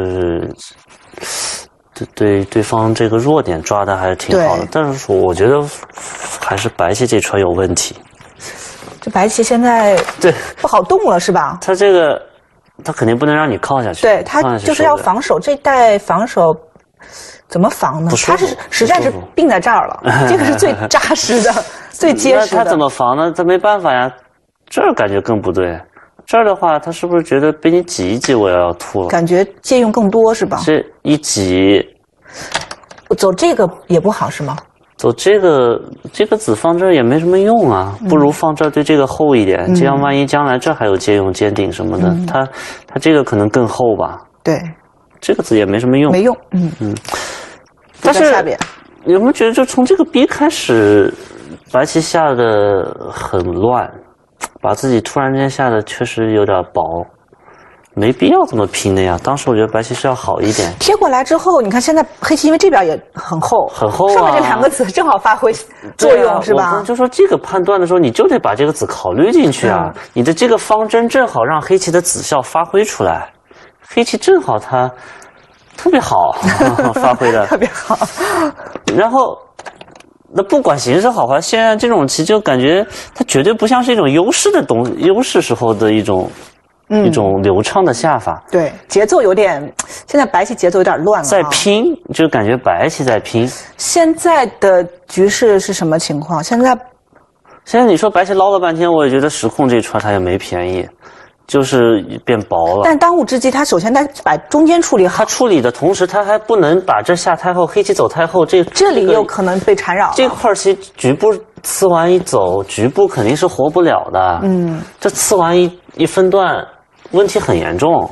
对对，对方这个弱点抓的还是挺好的，但是说我觉得还是白棋这串有问题。 这白棋现在对不好动了是吧？ 他这个他肯定不能让你靠下去， 对他就是要防守，这带防守怎么防呢？他是实在是定在这儿了，这个是最扎实的、最结实的。 那他怎么防呢？他没办法呀，这儿感觉更不对。这儿的话，他是不是觉得被你挤一挤，我要吐了？ 感觉借用更多是吧？ 这一挤， 走这个也不好是吗？ 走这个，这个子放这儿也没什么用啊，不如放这儿对这个厚一点，嗯、这样万一将来这还有借用尖顶什么的，嗯、它它这个可能更厚吧？ 对， 这个子也没什么用， 没用，嗯嗯。 但是有没有觉得，就从这个逼开始，白棋下的很乱？把自己突然间下的确实有点薄，没必要这么拼的呀。当时我觉得白棋是要好一点。 贴过来之后，你看现在黑棋因为这边也很厚， 很厚啊， 上面这两个子正好发挥作用、啊、是吧？ 就说这个判断的时候，你就得把这个子考虑进去啊。嗯、你的这个方针正好让黑棋的子效发挥出来，黑棋正好它特别好发挥的特别好， 然后。那不管形势好坏，现在这种棋就感觉它绝对不像是一种优势的东优势时候的一种、嗯、一种流畅的下法。 对，节奏有点，现在白棋节奏有点乱了、啊。 在拼，就感觉白棋在拼。 现在的局势是什么情况？现在， 现在你说白棋捞了半天，我也觉得实控这一串它也没便宜。就是变薄了， 但当务之急，他首先得把中间处理好。 他处理的同时，他还不能把这下太后，黑棋走太后，这这里有可能被缠绕。 这块棋局部吃完一走，局部肯定是活不了的。嗯，这吃完一一分段，问题很严重。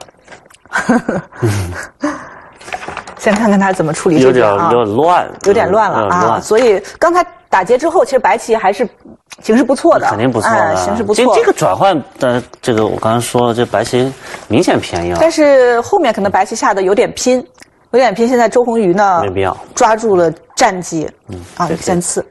先看看他怎么处理这个啊， 有点有点乱， 有点乱了啊。所以刚才打劫之后，其实白棋还是形势不错的， 肯定不错的、 哎，形势不错。 这这个转换的这个，我刚刚说了，这白棋明显便宜了。 但是后面可能白棋下的有点拼，有点拼。现在周鸿祎呢， 没必要抓住了战机， 嗯啊，先刺。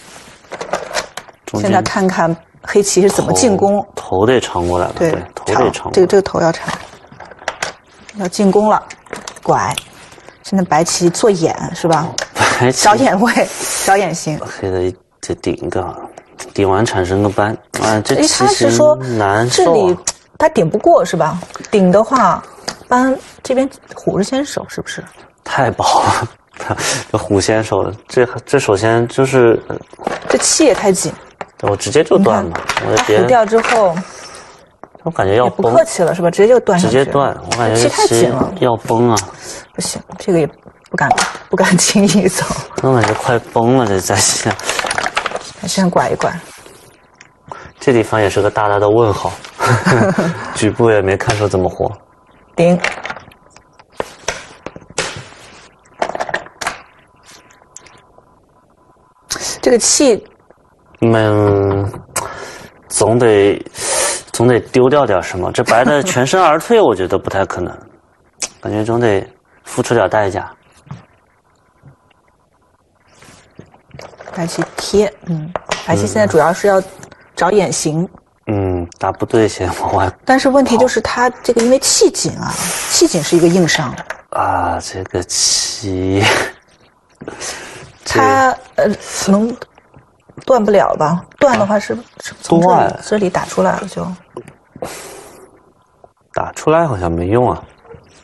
现在看看黑棋是怎么进攻， 头得长过来了，对，头得长过来。 这个这个头要长，要进攻了，拐。现在白棋做眼是吧？ 白棋找眼位，找眼型。 黑的这顶一个，顶完产生个斑，啊，这棋形难受、啊。 这里他顶不过是吧？顶的话，斑这边虎是先手是不是？ 太薄了，这虎先手，这这首先就是这气也太紧。 我直接就断嘛，我他虎掉之后， 我感觉要崩，不客气了是吧？直接就断下去。 直接断，我感觉气太紧了， 要崩啊！ 不行，这个也不敢不敢轻易走。 我感觉快崩了，这在线。 先拐一拐， 这地方也是个大大的问号，局部也没看出怎么活。 顶。这个气。 嗯，总得总得丢掉点什么。这白的全身而退，我觉得不太可能，感觉总得付出点代价。 白棋贴，嗯，白棋现在主要是要找眼型。 嗯，打不对先往外。 但是问题就是它这个因为气紧啊，气紧是一个硬伤。 啊，这个棋， 它呃能。断不了吧？断的话是是从这里这里打出来了就。 打出来好像没用啊。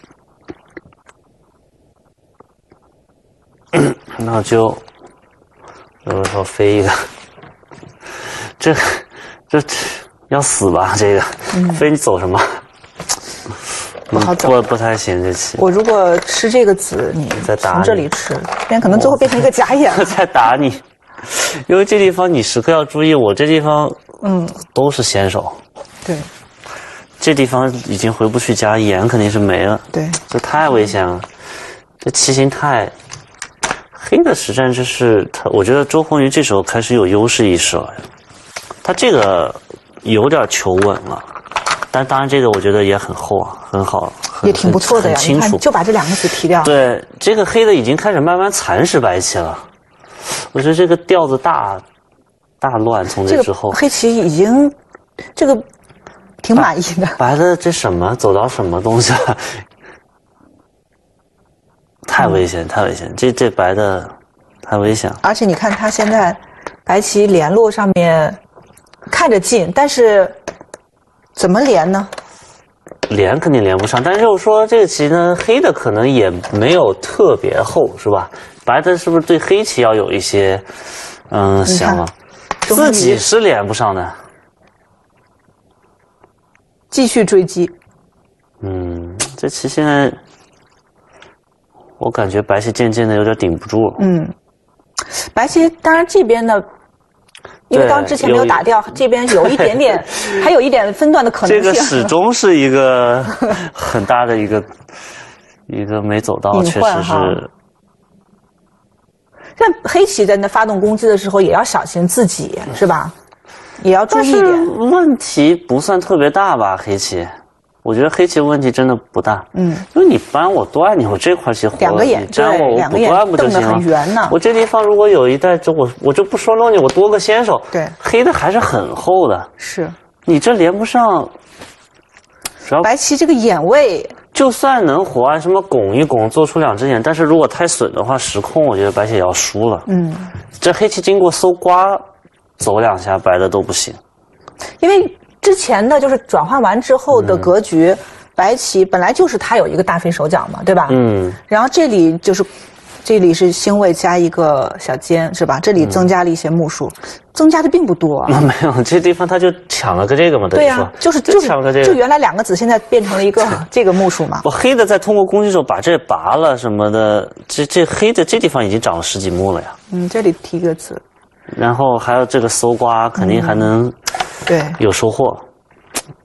那就，比如说飞一个，这这要死吧？这个、嗯、飞你走什么？ 不好走， 不不太行这棋。 我如果吃这个子，你再打从这里吃，这边可能最后变成一个假眼了。 再打你。因为这地方你时刻要注意，我这地方嗯都是先手， 对， 这地方已经回不去家，眼肯定是没了， 对， 这太危险了，这棋形太黑的实战就是他，我觉得周鸿祎这时候开始有优势意识了，他这个有点求稳了，但当然这个我觉得也很厚啊，很好， 也挺不错的呀， 清楚， 就把这两个子提掉， 对，这个黑的已经开始慢慢蚕食白棋了。我觉得这个调子大大乱，从这之后， 这个、黑棋已经这个挺满意的。 白的这什么走到什么东西了？太危险，嗯、太危险！这这白的太危险了。 而且你看他现在白棋联络上面看着近，但是怎么连呢？ 连肯定连不上，但是我说这个棋呢，黑的可能也没有特别厚，是吧？白的是不是对黑棋要有一些嗯想法？自己是连不上的， 继续追击。 嗯，这棋现在我感觉白棋渐渐的有点顶不住了。 嗯，白棋当然这边呢。因为刚之前没有打掉，这边有一点点，还有一点分段的可能性。 这个始终是一个很大的一个一个没走到，确实是。 但黑棋在那发动攻击的时候，也要小心自己，是吧？也要注意一点。 但是问题不算特别大吧，黑棋。我觉得黑棋问题真的不大，嗯，因为你扳我断你，我这块棋活了， 两个眼， 你粘我，我不断不就行了？ 很圆呢。 我这地方如果有一带，就我我就不说弄你，我多个先手， 对， 黑的还是很厚的， 是， 你这连不上， 主要白棋这个眼位， 就算能活啊，什么拱一拱，做出两只眼，但是如果太损的话，时空我觉得白棋也要输了，嗯，这黑棋经过搜刮，走两下，白的都不行， 因为。之前的就是转换完之后的格局，嗯、白棋本来就是它有一个大飞手脚嘛，对吧？嗯。然后这里就是，这里是星位加一个小尖，是吧？这里增加了一些目数，嗯、增加的并不多、啊。 没有，这地方他就抢了个这个嘛， 对呀、啊，就是就是抢了个这个， 就原来两个子现在变成了一个这个目数嘛。 我黑的再通过攻击手把这拔了什么的，这这黑的这地方已经长了十几目了呀。 嗯，这里提个子。 然后还有这个搜刮，肯定还能、嗯、 对有收获。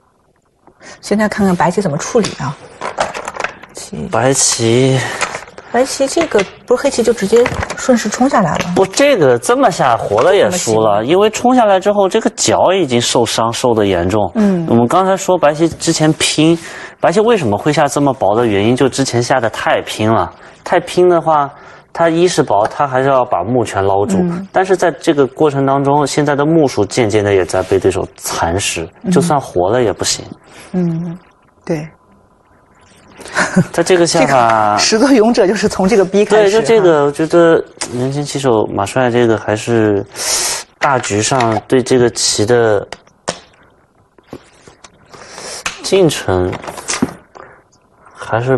现在看看白棋怎么处理啊？ 白棋白棋这个不是黑棋就直接顺势冲下来了？ 不，这个这么下活了也输了，因为冲下来之后，这个角已经受伤，受得严重。嗯，我们刚才说白棋之前拼，白棋为什么会下这么薄的原因，就之前下的太拼了，太拼的话。它一是薄，它还是要把目全捞住。嗯、但是在这个过程当中，现在的目数渐渐的也在被对手蚕食，嗯、就算活了也不行。 嗯，对。 在这个下法， 始作俑者就是从这个逼开始。 对，就这个，我觉得年轻棋手马帅这个还是大局上对这个棋的进程还是。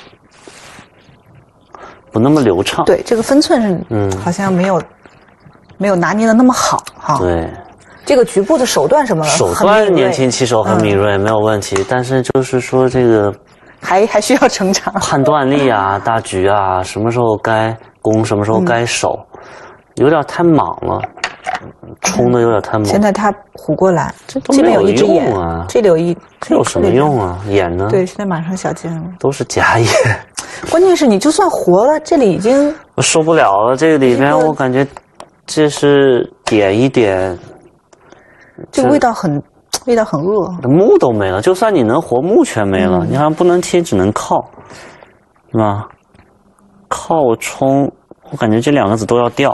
不那么流畅， 对这个分寸是，嗯，好像没有没有拿捏的那么好哈。 对， 这个局部的手段什么， 手段年轻棋手很敏锐，嗯、没有问题。但是就是说这个还还需要成长， 判断力啊，大局啊，什么时候该攻，什么时候该守，嗯、有点太莽了，冲的有点太猛。 现在他虎过来， 这都没有用啊， 这里有一， 这有什么用啊？眼呢？ 对，现在马上小尖了， 都是假眼。 关键是你就算活了，这里已经我受不了了。这个里面我感觉这是点一点， 这味道很味道很恶， 目都没了。就算你能活，目全没了，嗯、你好像不能贴，只能靠，是吧？靠冲，我感觉这两个子都要掉。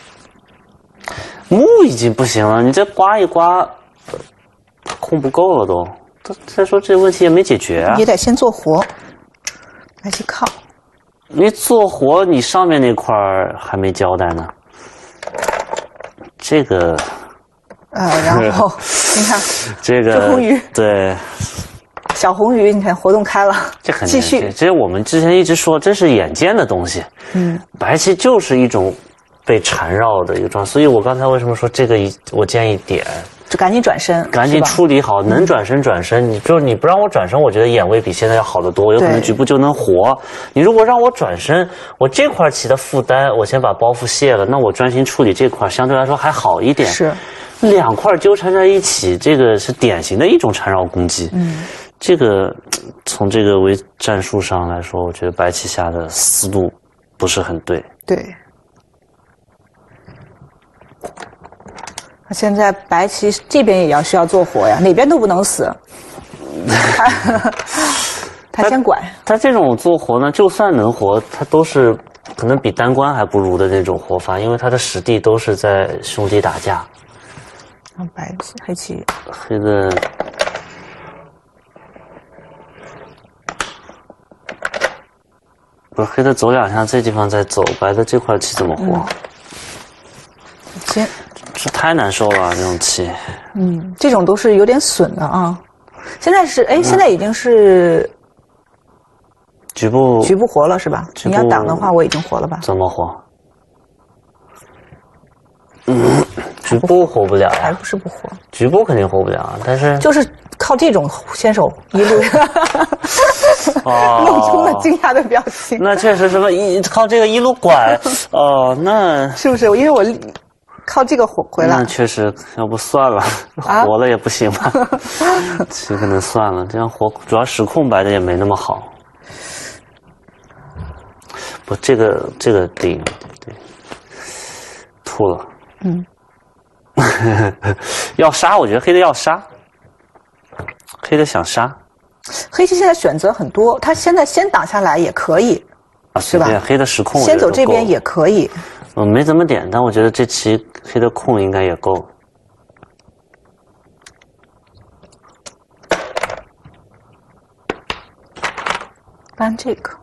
目已经不行了，你这刮一刮，空不够了都。再说这问题也没解决啊， 也得先做活。还去靠， 你做活，你上面那块儿还没交代呢。这个， 呃，然后你看， 这个红鱼， 对， 小红鱼，你看活动开了， 这很继续。 这我们之前一直说，这是眼尖的东西。嗯，白棋就是一种被缠绕的一个状态，所以我刚才为什么说这个一，我建议点。 就赶紧转身， 赶紧处理好，能转身转身。你就是你不让我转身，我觉得眼位比现在要好得多，有可能局部就能活。你如果让我转身，我这块棋的负担，我先把包袱卸了，那我专心处理这块，相对来说还好一点。 是， 两块纠缠在一起，这个是典型的一种缠绕攻击。嗯，这个从这个为战术上来说，我觉得白棋下的思路不是很对。 对。现在白棋这边也要需要做活呀，哪边都不能死。他他先拐， 他这种做活呢，就算能活，他都是可能比单官还不如的那种活法，因为他的实地都是在兄弟打架。 啊，白棋黑棋， 黑的不是黑的走两下，这地方再走，白的这块棋怎么活？ 先。 这太难受了，这种棋。 嗯，这种都是有点损的啊。现在是，哎，现在已经是局部局部活了是吧？你要挡的话，我已经活了吧？ 怎么活？嗯，局部活不了呀。 还不是不活？ 局部肯定活不了，但是就是靠这种先手一路露出了惊讶的表情。 那确实什么一靠这个一路拐哦，那是不是？因为我。靠这个活回来， 那确实，要不算了，啊、活了也不行吧？这可能算了，这样活主要时空白的也没那么好。不，这个这个顶对吐了，嗯，要杀，我觉得黑的要杀，黑的想杀。 黑棋现在选择很多，他现在先挡下来也可以， 啊、是吧？黑的时空先走这边也可以。 我没怎么点，但我觉得这棋黑的空应该也够。 搬这个，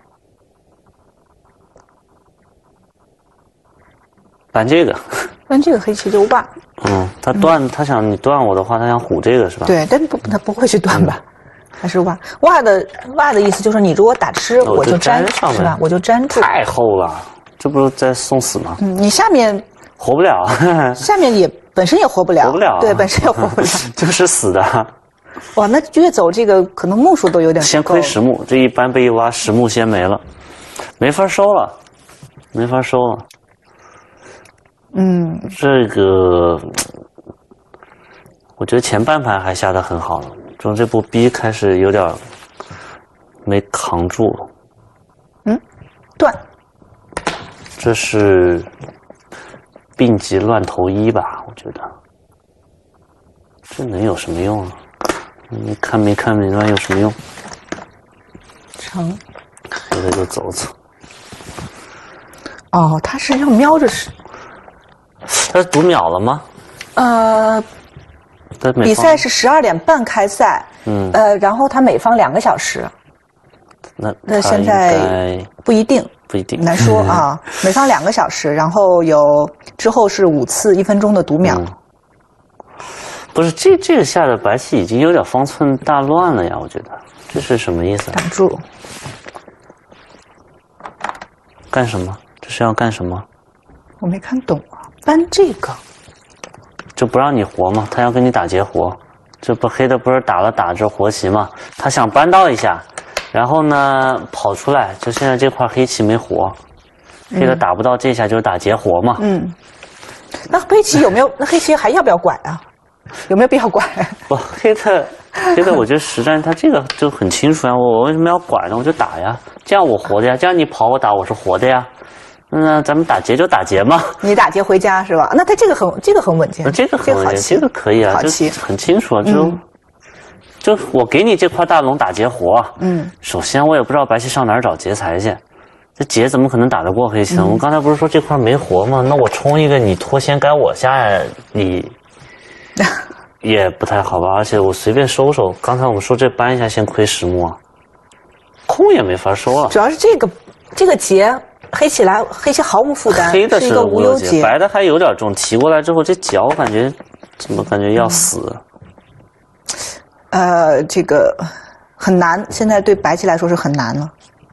搬这个， 搬这个黑棋就挖。 嗯，他断，嗯、他想你断我的话，他想虎这个是吧？ 对，但不，他不会去断吧？嗯、还是挖？挖的挖的意思就是你如果打吃， 哦、 我就粘上是吧？我就粘住。 太厚了。这不是在送死吗？ 嗯，你下面活不了， 下面也本身也活不了， 活不了， 对，本身也活不了， 就是死的。 哇，那越走这个可能目数都有点先亏十目，这一般被一挖，十目先没了，没法收了，没法收了。 嗯， 这个我觉得前半盘还下得很好了，从这步逼开始有点没扛住。 嗯，断。 这是病急乱投医吧？我觉得这能有什么用啊？你看没看明白有什么用？ 成， 黑的就走走。 哦，他是要瞄着是， 他是读秒了吗？ 呃，比赛是十二点半开赛，嗯，呃，然后他每方两个小时。 那那现在不一定， 不一定难说啊。每方两个小时，然后有之后是五次一分钟的读秒。嗯、 不是这这个下的白棋已经有点方寸大乱了呀，我觉得这是什么意思、啊？ 挡住。 干什么？这是要干什么？ 我没看懂啊，搬这个。 就不让你活吗？他要跟你打劫活。这不黑的不是打了打这活棋吗？他想扳到一下。然后呢，跑出来，就现在这块黑棋没活，黑的打不到这下就是打劫活嘛。 嗯，那黑棋有没有？那黑棋还要不要拐啊？有没有必要拐？ 不，黑的，黑的，我觉得实战他这个就很清楚呀。我为什么要拐呢？我就打呀，这样我活的呀，这样你跑我打我是活的呀。那咱们打劫就打劫嘛。 你打劫回家是吧？那他这个很，这个很稳健， 这个很稳健，这个可以啊，就很清楚啊，就。嗯就我给你这块大龙打劫活，嗯，首先我也不知道白棋上哪儿找劫材去，这劫怎么可能打得过黑棋呢？嗯、我刚才不是说这块没活吗？那我冲一个你脱先该我下呀，你也不太好吧？而且我随便收收，刚才我们说这搬一下先亏十目啊，空也没法收了。 主要是这个这个劫黑起来，黑棋毫无负担， 黑的是一个无忧劫， 白的还有点重，提过来之后这脚感觉怎么感觉要死？嗯呃，这个很难，现在对白棋来说是很难了。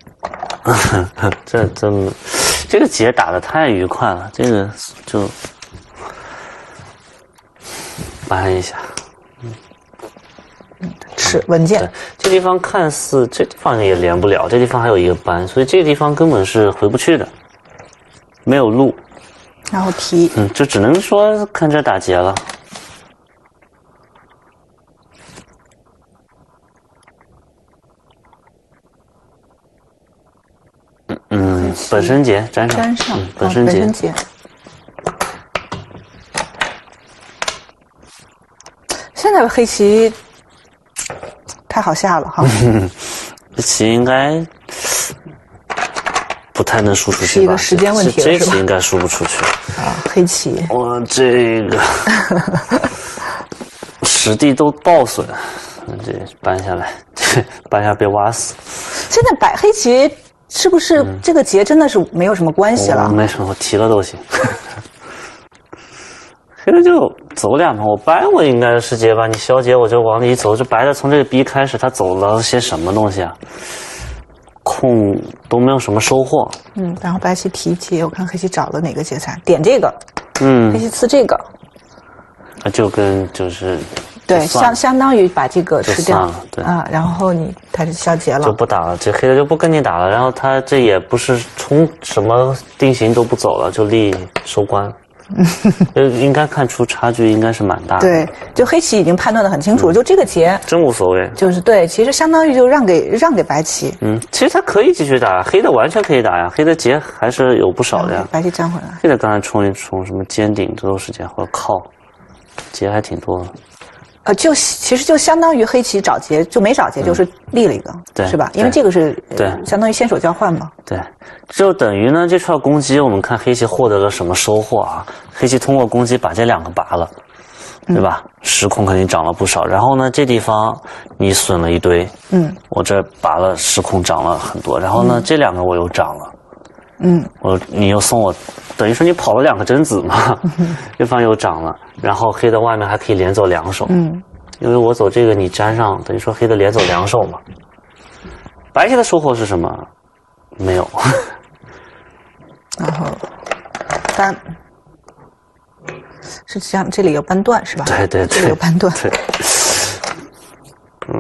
这这这个劫打得太愉快了，这个就搬一下， 嗯，是稳健。 这地方看似这地方也连不了，这地方还有一个搬，所以这个地方根本是回不去的，没有路。 然后提， 嗯，就只能说看这打劫了。嗯，本身劫粘上， 粘上， 嗯、本身劫。 哦、本身劫。现在黑棋太好下了哈。 这棋应该不太能输出去吧？ 是一个时间问题了， 这棋应该输不出去。 啊，黑棋。 我这个实地都爆损，这搬下来，搬下别挖死。 现在白黑棋。是不是这个劫真的是没有什么关系了？ 嗯、没什么，我提了都行。黑的就走两趟，我白我应该是劫吧？你消劫我就往里一走，这白的从这个逼开始，他走了些什么东西啊？空都没有什么收获。 嗯，然后白棋提劫，我看黑棋找了哪个劫材，点这个，嗯，黑棋刺这个， 啊，就跟就是。 对，相相当于把这个吃掉， 对啊，然后你他就消劫了， 就不打了，这黑的就不跟你打了，然后他这也不是冲什么定型都不走了，就立收官，就应该看出差距应该是蛮大的。 对，就黑棋已经判断得很清楚了，嗯、就这个劫真无所谓， 就是对，其实相当于就让给让给白棋。 嗯，其实他可以继续打，黑的完全可以打呀，黑的劫还是有不少的呀。 白棋粘回来， 黑的刚才冲一冲，什么尖顶这都是劫，或者靠劫还挺多的。 呃，就其实就相当于黑棋找劫就没找劫，就是立了一个， 对， 是吧？因为这个是对， 相当于先手交换嘛。 对，就等于呢这串攻击，我们看黑棋获得了什么收获啊？黑棋通过攻击把这两个拔了，对吧？嗯、时空肯定涨了不少。然后呢，这地方你损了一堆，嗯，我这拔了时空涨了很多。然后呢，嗯、这两个我又涨了，嗯，我你又送我，等于说你跑了两个贞子嘛，嗯、对方又涨了。然后黑的外面还可以连走两手，嗯，因为我走这个你粘上，等于说黑的连走两手嘛。白棋的收获是什么？没有。 然后搬，是这样，这里有扳断是吧？ 对对对， 这里有扳断。 对。嗯。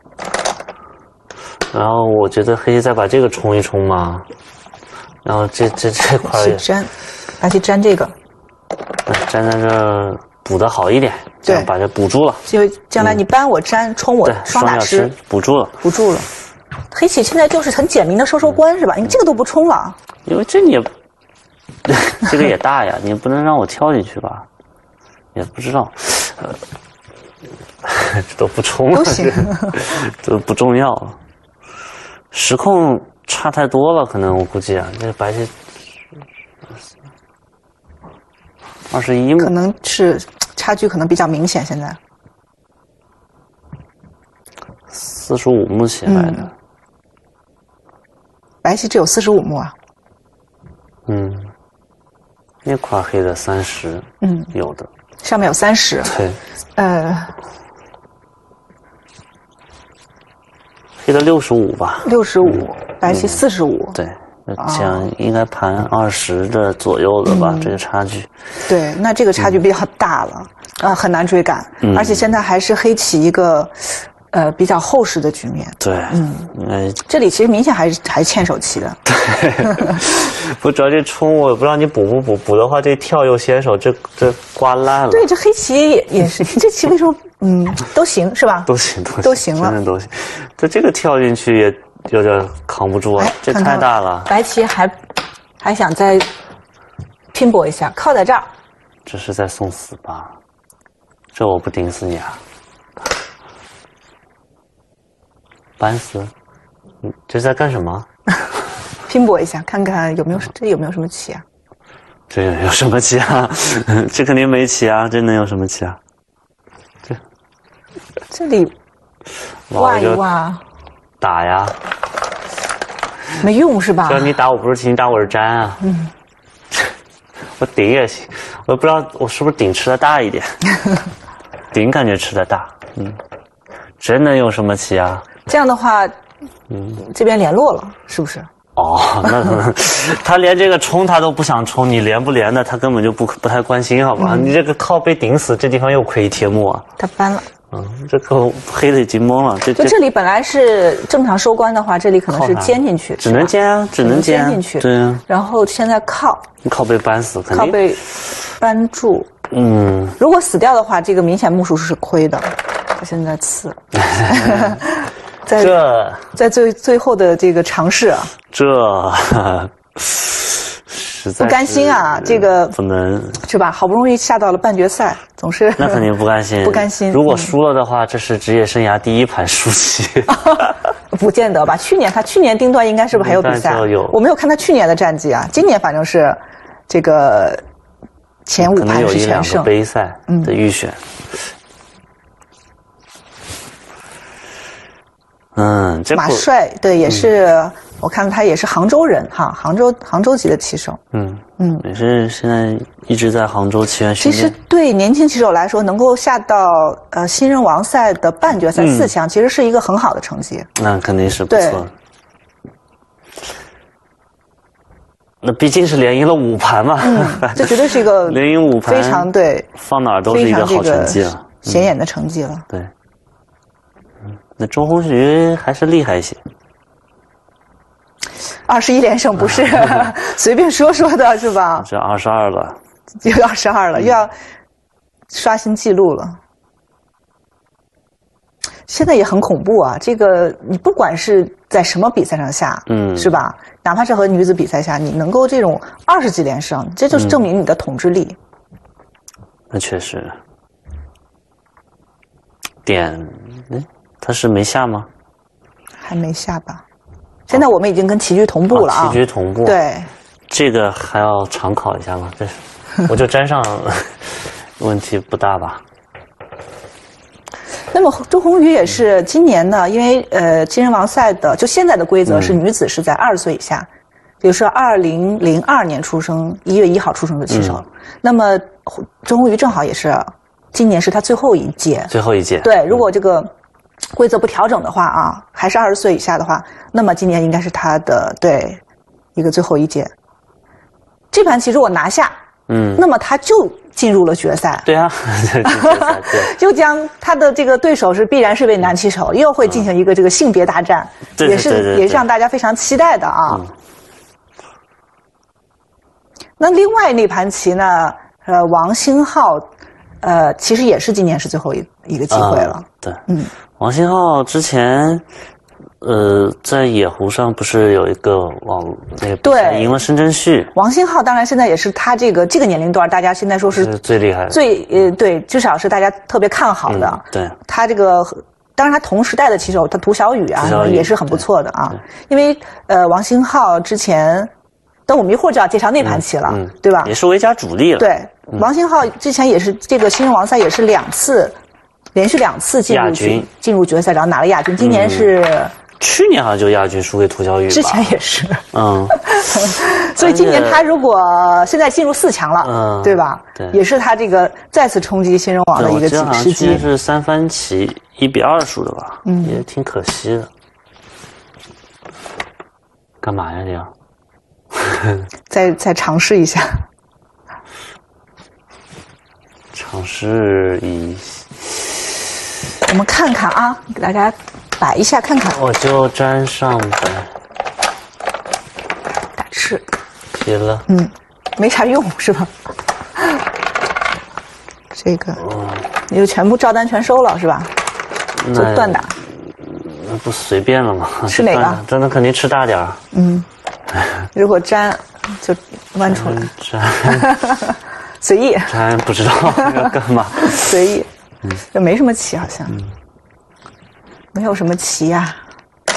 然后我觉得黑棋再把这个冲一冲嘛，然后这这这块也粘，白棋粘这个。 粘在这补的好一点，这样把这补住了。 就将来你搬我粘冲我双打吃， 补住了， 补住了。黑棋现在就是很简明的收收官是吧？你这个都不冲了， 因为这你也这个也大呀，你不能让我跳进去吧？也不知道，呃，这都不冲了， 都行， 这都不重要了。时控差太多了，可能我估计啊，这白棋二十一目， 可能是差距可能比较明显。现在四十五目起来的，嗯、 白棋只有四十五目啊。 嗯，那块黑的三十，嗯，有的。 上面有三十， 对， 呃， 黑的六十五吧， 六十五，白棋四十五， 对，这样应该盘二十的左右的吧，嗯、这个差距， 对，那这个差距比较大了，嗯、呃，很难追赶，嗯、而且现在还是黑棋一个呃比较厚实的局面， 对，嗯，呃， 这里其实明显还是还是欠手棋的， 对，不主要这冲我不知道你补不补，补的话这跳又先手，这这刮烂了。 对，这黑棋也也是，这棋为什么嗯都行是吧？ 都行都行都行了， 真的都行。这这个跳进去也有点扛不住啊，哎、这太大了。 白棋还还想再拼搏一下，靠在这儿。 这是在送死吧？这我不顶死你啊！扳死？你这是在干什么？ 拼搏一下，看看有没有这有没有什么棋啊？ 这有什么棋啊？这肯定没棋啊！这能有什么棋啊？这这里挖一挖， 打呀， 没用是吧？ 只要你打我不是棋，你打我是粘啊。嗯，我顶也行，我不知道我是不是顶吃的大一点，顶感觉吃的大。嗯，真能有什么棋啊？ 这样的话，嗯，这边联络了，是不是？ 哦，那他连这个冲他都不想冲，你连不连的他根本就不不太关心，好吧？嗯、你这个靠被顶死，这地方又亏一贴目啊。 他搬了， 嗯，这个黑的已经懵了。这就这里本来是正常收官的话，这里可能是尖进去， 只能尖啊，只能尖进去。 对啊。 然后现在靠， 靠被扳死，肯定靠被扳住。嗯，如果死掉的话，这个明显目数是亏的。他现在刺。在这在最最后的这个尝试啊， 这实在不甘心啊，这个不能是吧？好不容易下到了半决赛，总是那肯定不甘心， 不甘心。 如果输了的话，这是职业生涯第一盘输棋， 不见得吧？去年他去年丁段应该是不是还有比赛？ 有， 我没有看他去年的战绩啊，今年反正是这个前五盘是全胜， 杯赛的预选。嗯，这马帅对也是，嗯、我看他也是杭州人哈，杭州杭州籍的棋手。嗯嗯，也是现在一直在杭州棋院训练。 其实对年轻棋手来说，能够下到呃新人王赛的半决赛四强，嗯、其实是一个很好的成绩。 那肯定是不错。那毕竟是连赢了五盘嘛， 嗯、这绝对是一个连赢五盘， 非常对， 放哪儿都是一个好成绩了， 显眼的成绩了。 嗯、对。那周鸿隉还是厉害一些， 二十一连胜不是随便说说的，是吧？ 这二十二了， 又二十二了，又要刷新记录了。现在也很恐怖啊！这个你不管是在什么比赛上下，嗯，是吧？哪怕是和女子比赛下，你能够这种二十几连胜，这就是证明你的统治力。 嗯、那确实，点，哎。他是没下吗？ 还没下吧。现在我们已经跟棋局同步了啊。 棋局同步。 对。 这个还要常考一下吗？这我就沾上，问题不大吧？ 那么周鸿隉也是今年呢，因为呃新人王赛的就现在的规则是女子是在二十岁以下，也就是二零零二年出生，一月一号出生的棋手。嗯、那么周鸿隉正好也是今年是他最后一届。 最后一届。 对，如果这个。规则不调整的话啊，还是二十岁以下的话，那么今年应该是他的对一个最后一届。这盘棋如果拿下，嗯，那么他就进入了决赛。 对啊，决赛对， 就将他的这个对手是必然是位男棋手，又会进行一个这个性别大战， 嗯、 也是也是让大家非常期待的啊。嗯、那另外那盘棋呢？呃，王星浩，呃，其实也是今年是最后一一个机会了。 啊、对，嗯。王星浩之前呃，在野湖上不是有一个网那个对赢了申真旭， 王星浩当然现在也是他这个这个年龄段，大家现在说是最厉害的， 最呃对，至少是大家特别看好的。 嗯、对， 他这个当然他同时代的棋手，他涂小宇啊涂小宇也是很不错的啊。因为呃王星浩之前，等我们一会儿就要介绍那盘棋了， 嗯嗯、 对吧？ 也是维甲主力了。 对，嗯、王星浩之前也是这个新人王赛也是两次。连续两次进入决进入决赛，然后拿了亚军。今年是、嗯、 去年好像就亚军输给涂小宇， 之前也是。 嗯， 所以今年他如果现在进入四强了，嗯，对吧？ 对， 也是他这个再次冲击新人王的一个时机。 是三番棋一比二输的吧？嗯，也挺可惜的。干嘛呀这样？ 再再尝试一下。 尝试一。 我们看看啊，给大家摆一下看看。 我就粘上呗。 打赤。 皮了。 嗯，没啥用是吧？这个，你就全部照单全收了是吧？做断打。 那不随便了吗？ 吃哪个？ 真的肯定吃大点儿。 嗯。如果粘，就弯出来。 粘。 随意。 粘不知道要干嘛。 随意。嗯，也没什么棋，好像，嗯、没有什么棋呀、啊。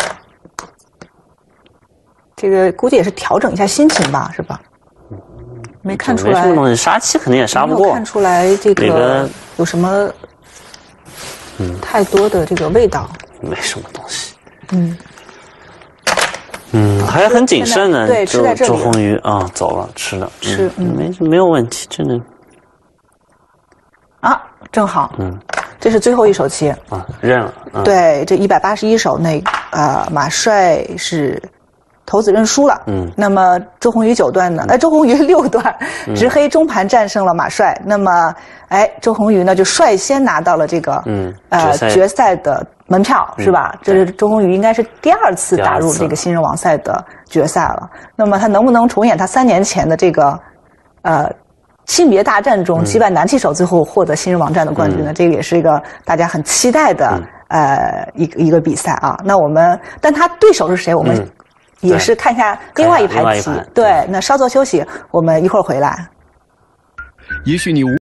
这个估计也是调整一下心情吧，是吧？嗯、没看出来。 没什么东西，杀棋肯定也杀不过。 没有看出来这个有什么，嗯，太多的这个味道。 没什么东西。 嗯。 嗯，还很谨慎的。 对，吃在这里。 周鸿祎啊，走了，吃了。 吃， 嗯，没没有问题，真的。 啊，正好， 嗯， 这是最后一手棋啊，认了。 嗯、对，这一百八十一手那呃马帅是头子认输了。嗯，那么周鸿祎九段呢？哎，周鸿祎六段，执黑中盘战胜了马帅。嗯、那么，哎，周鸿祎呢就率先拿到了这个嗯呃决赛的门票，是吧？这是周鸿祎应该是第二次打入这个新人王赛的决赛了。那么他能不能重演他三年前的这个呃？性别大战中击败男棋手，最后获得新人王战的冠军呢？嗯、这个也是一个大家很期待的、嗯、呃一个一个比赛啊。那我们，但他对手是谁？我们也是看一下另外一盘棋。对，那稍作休息，我们一会儿回来。 也许你无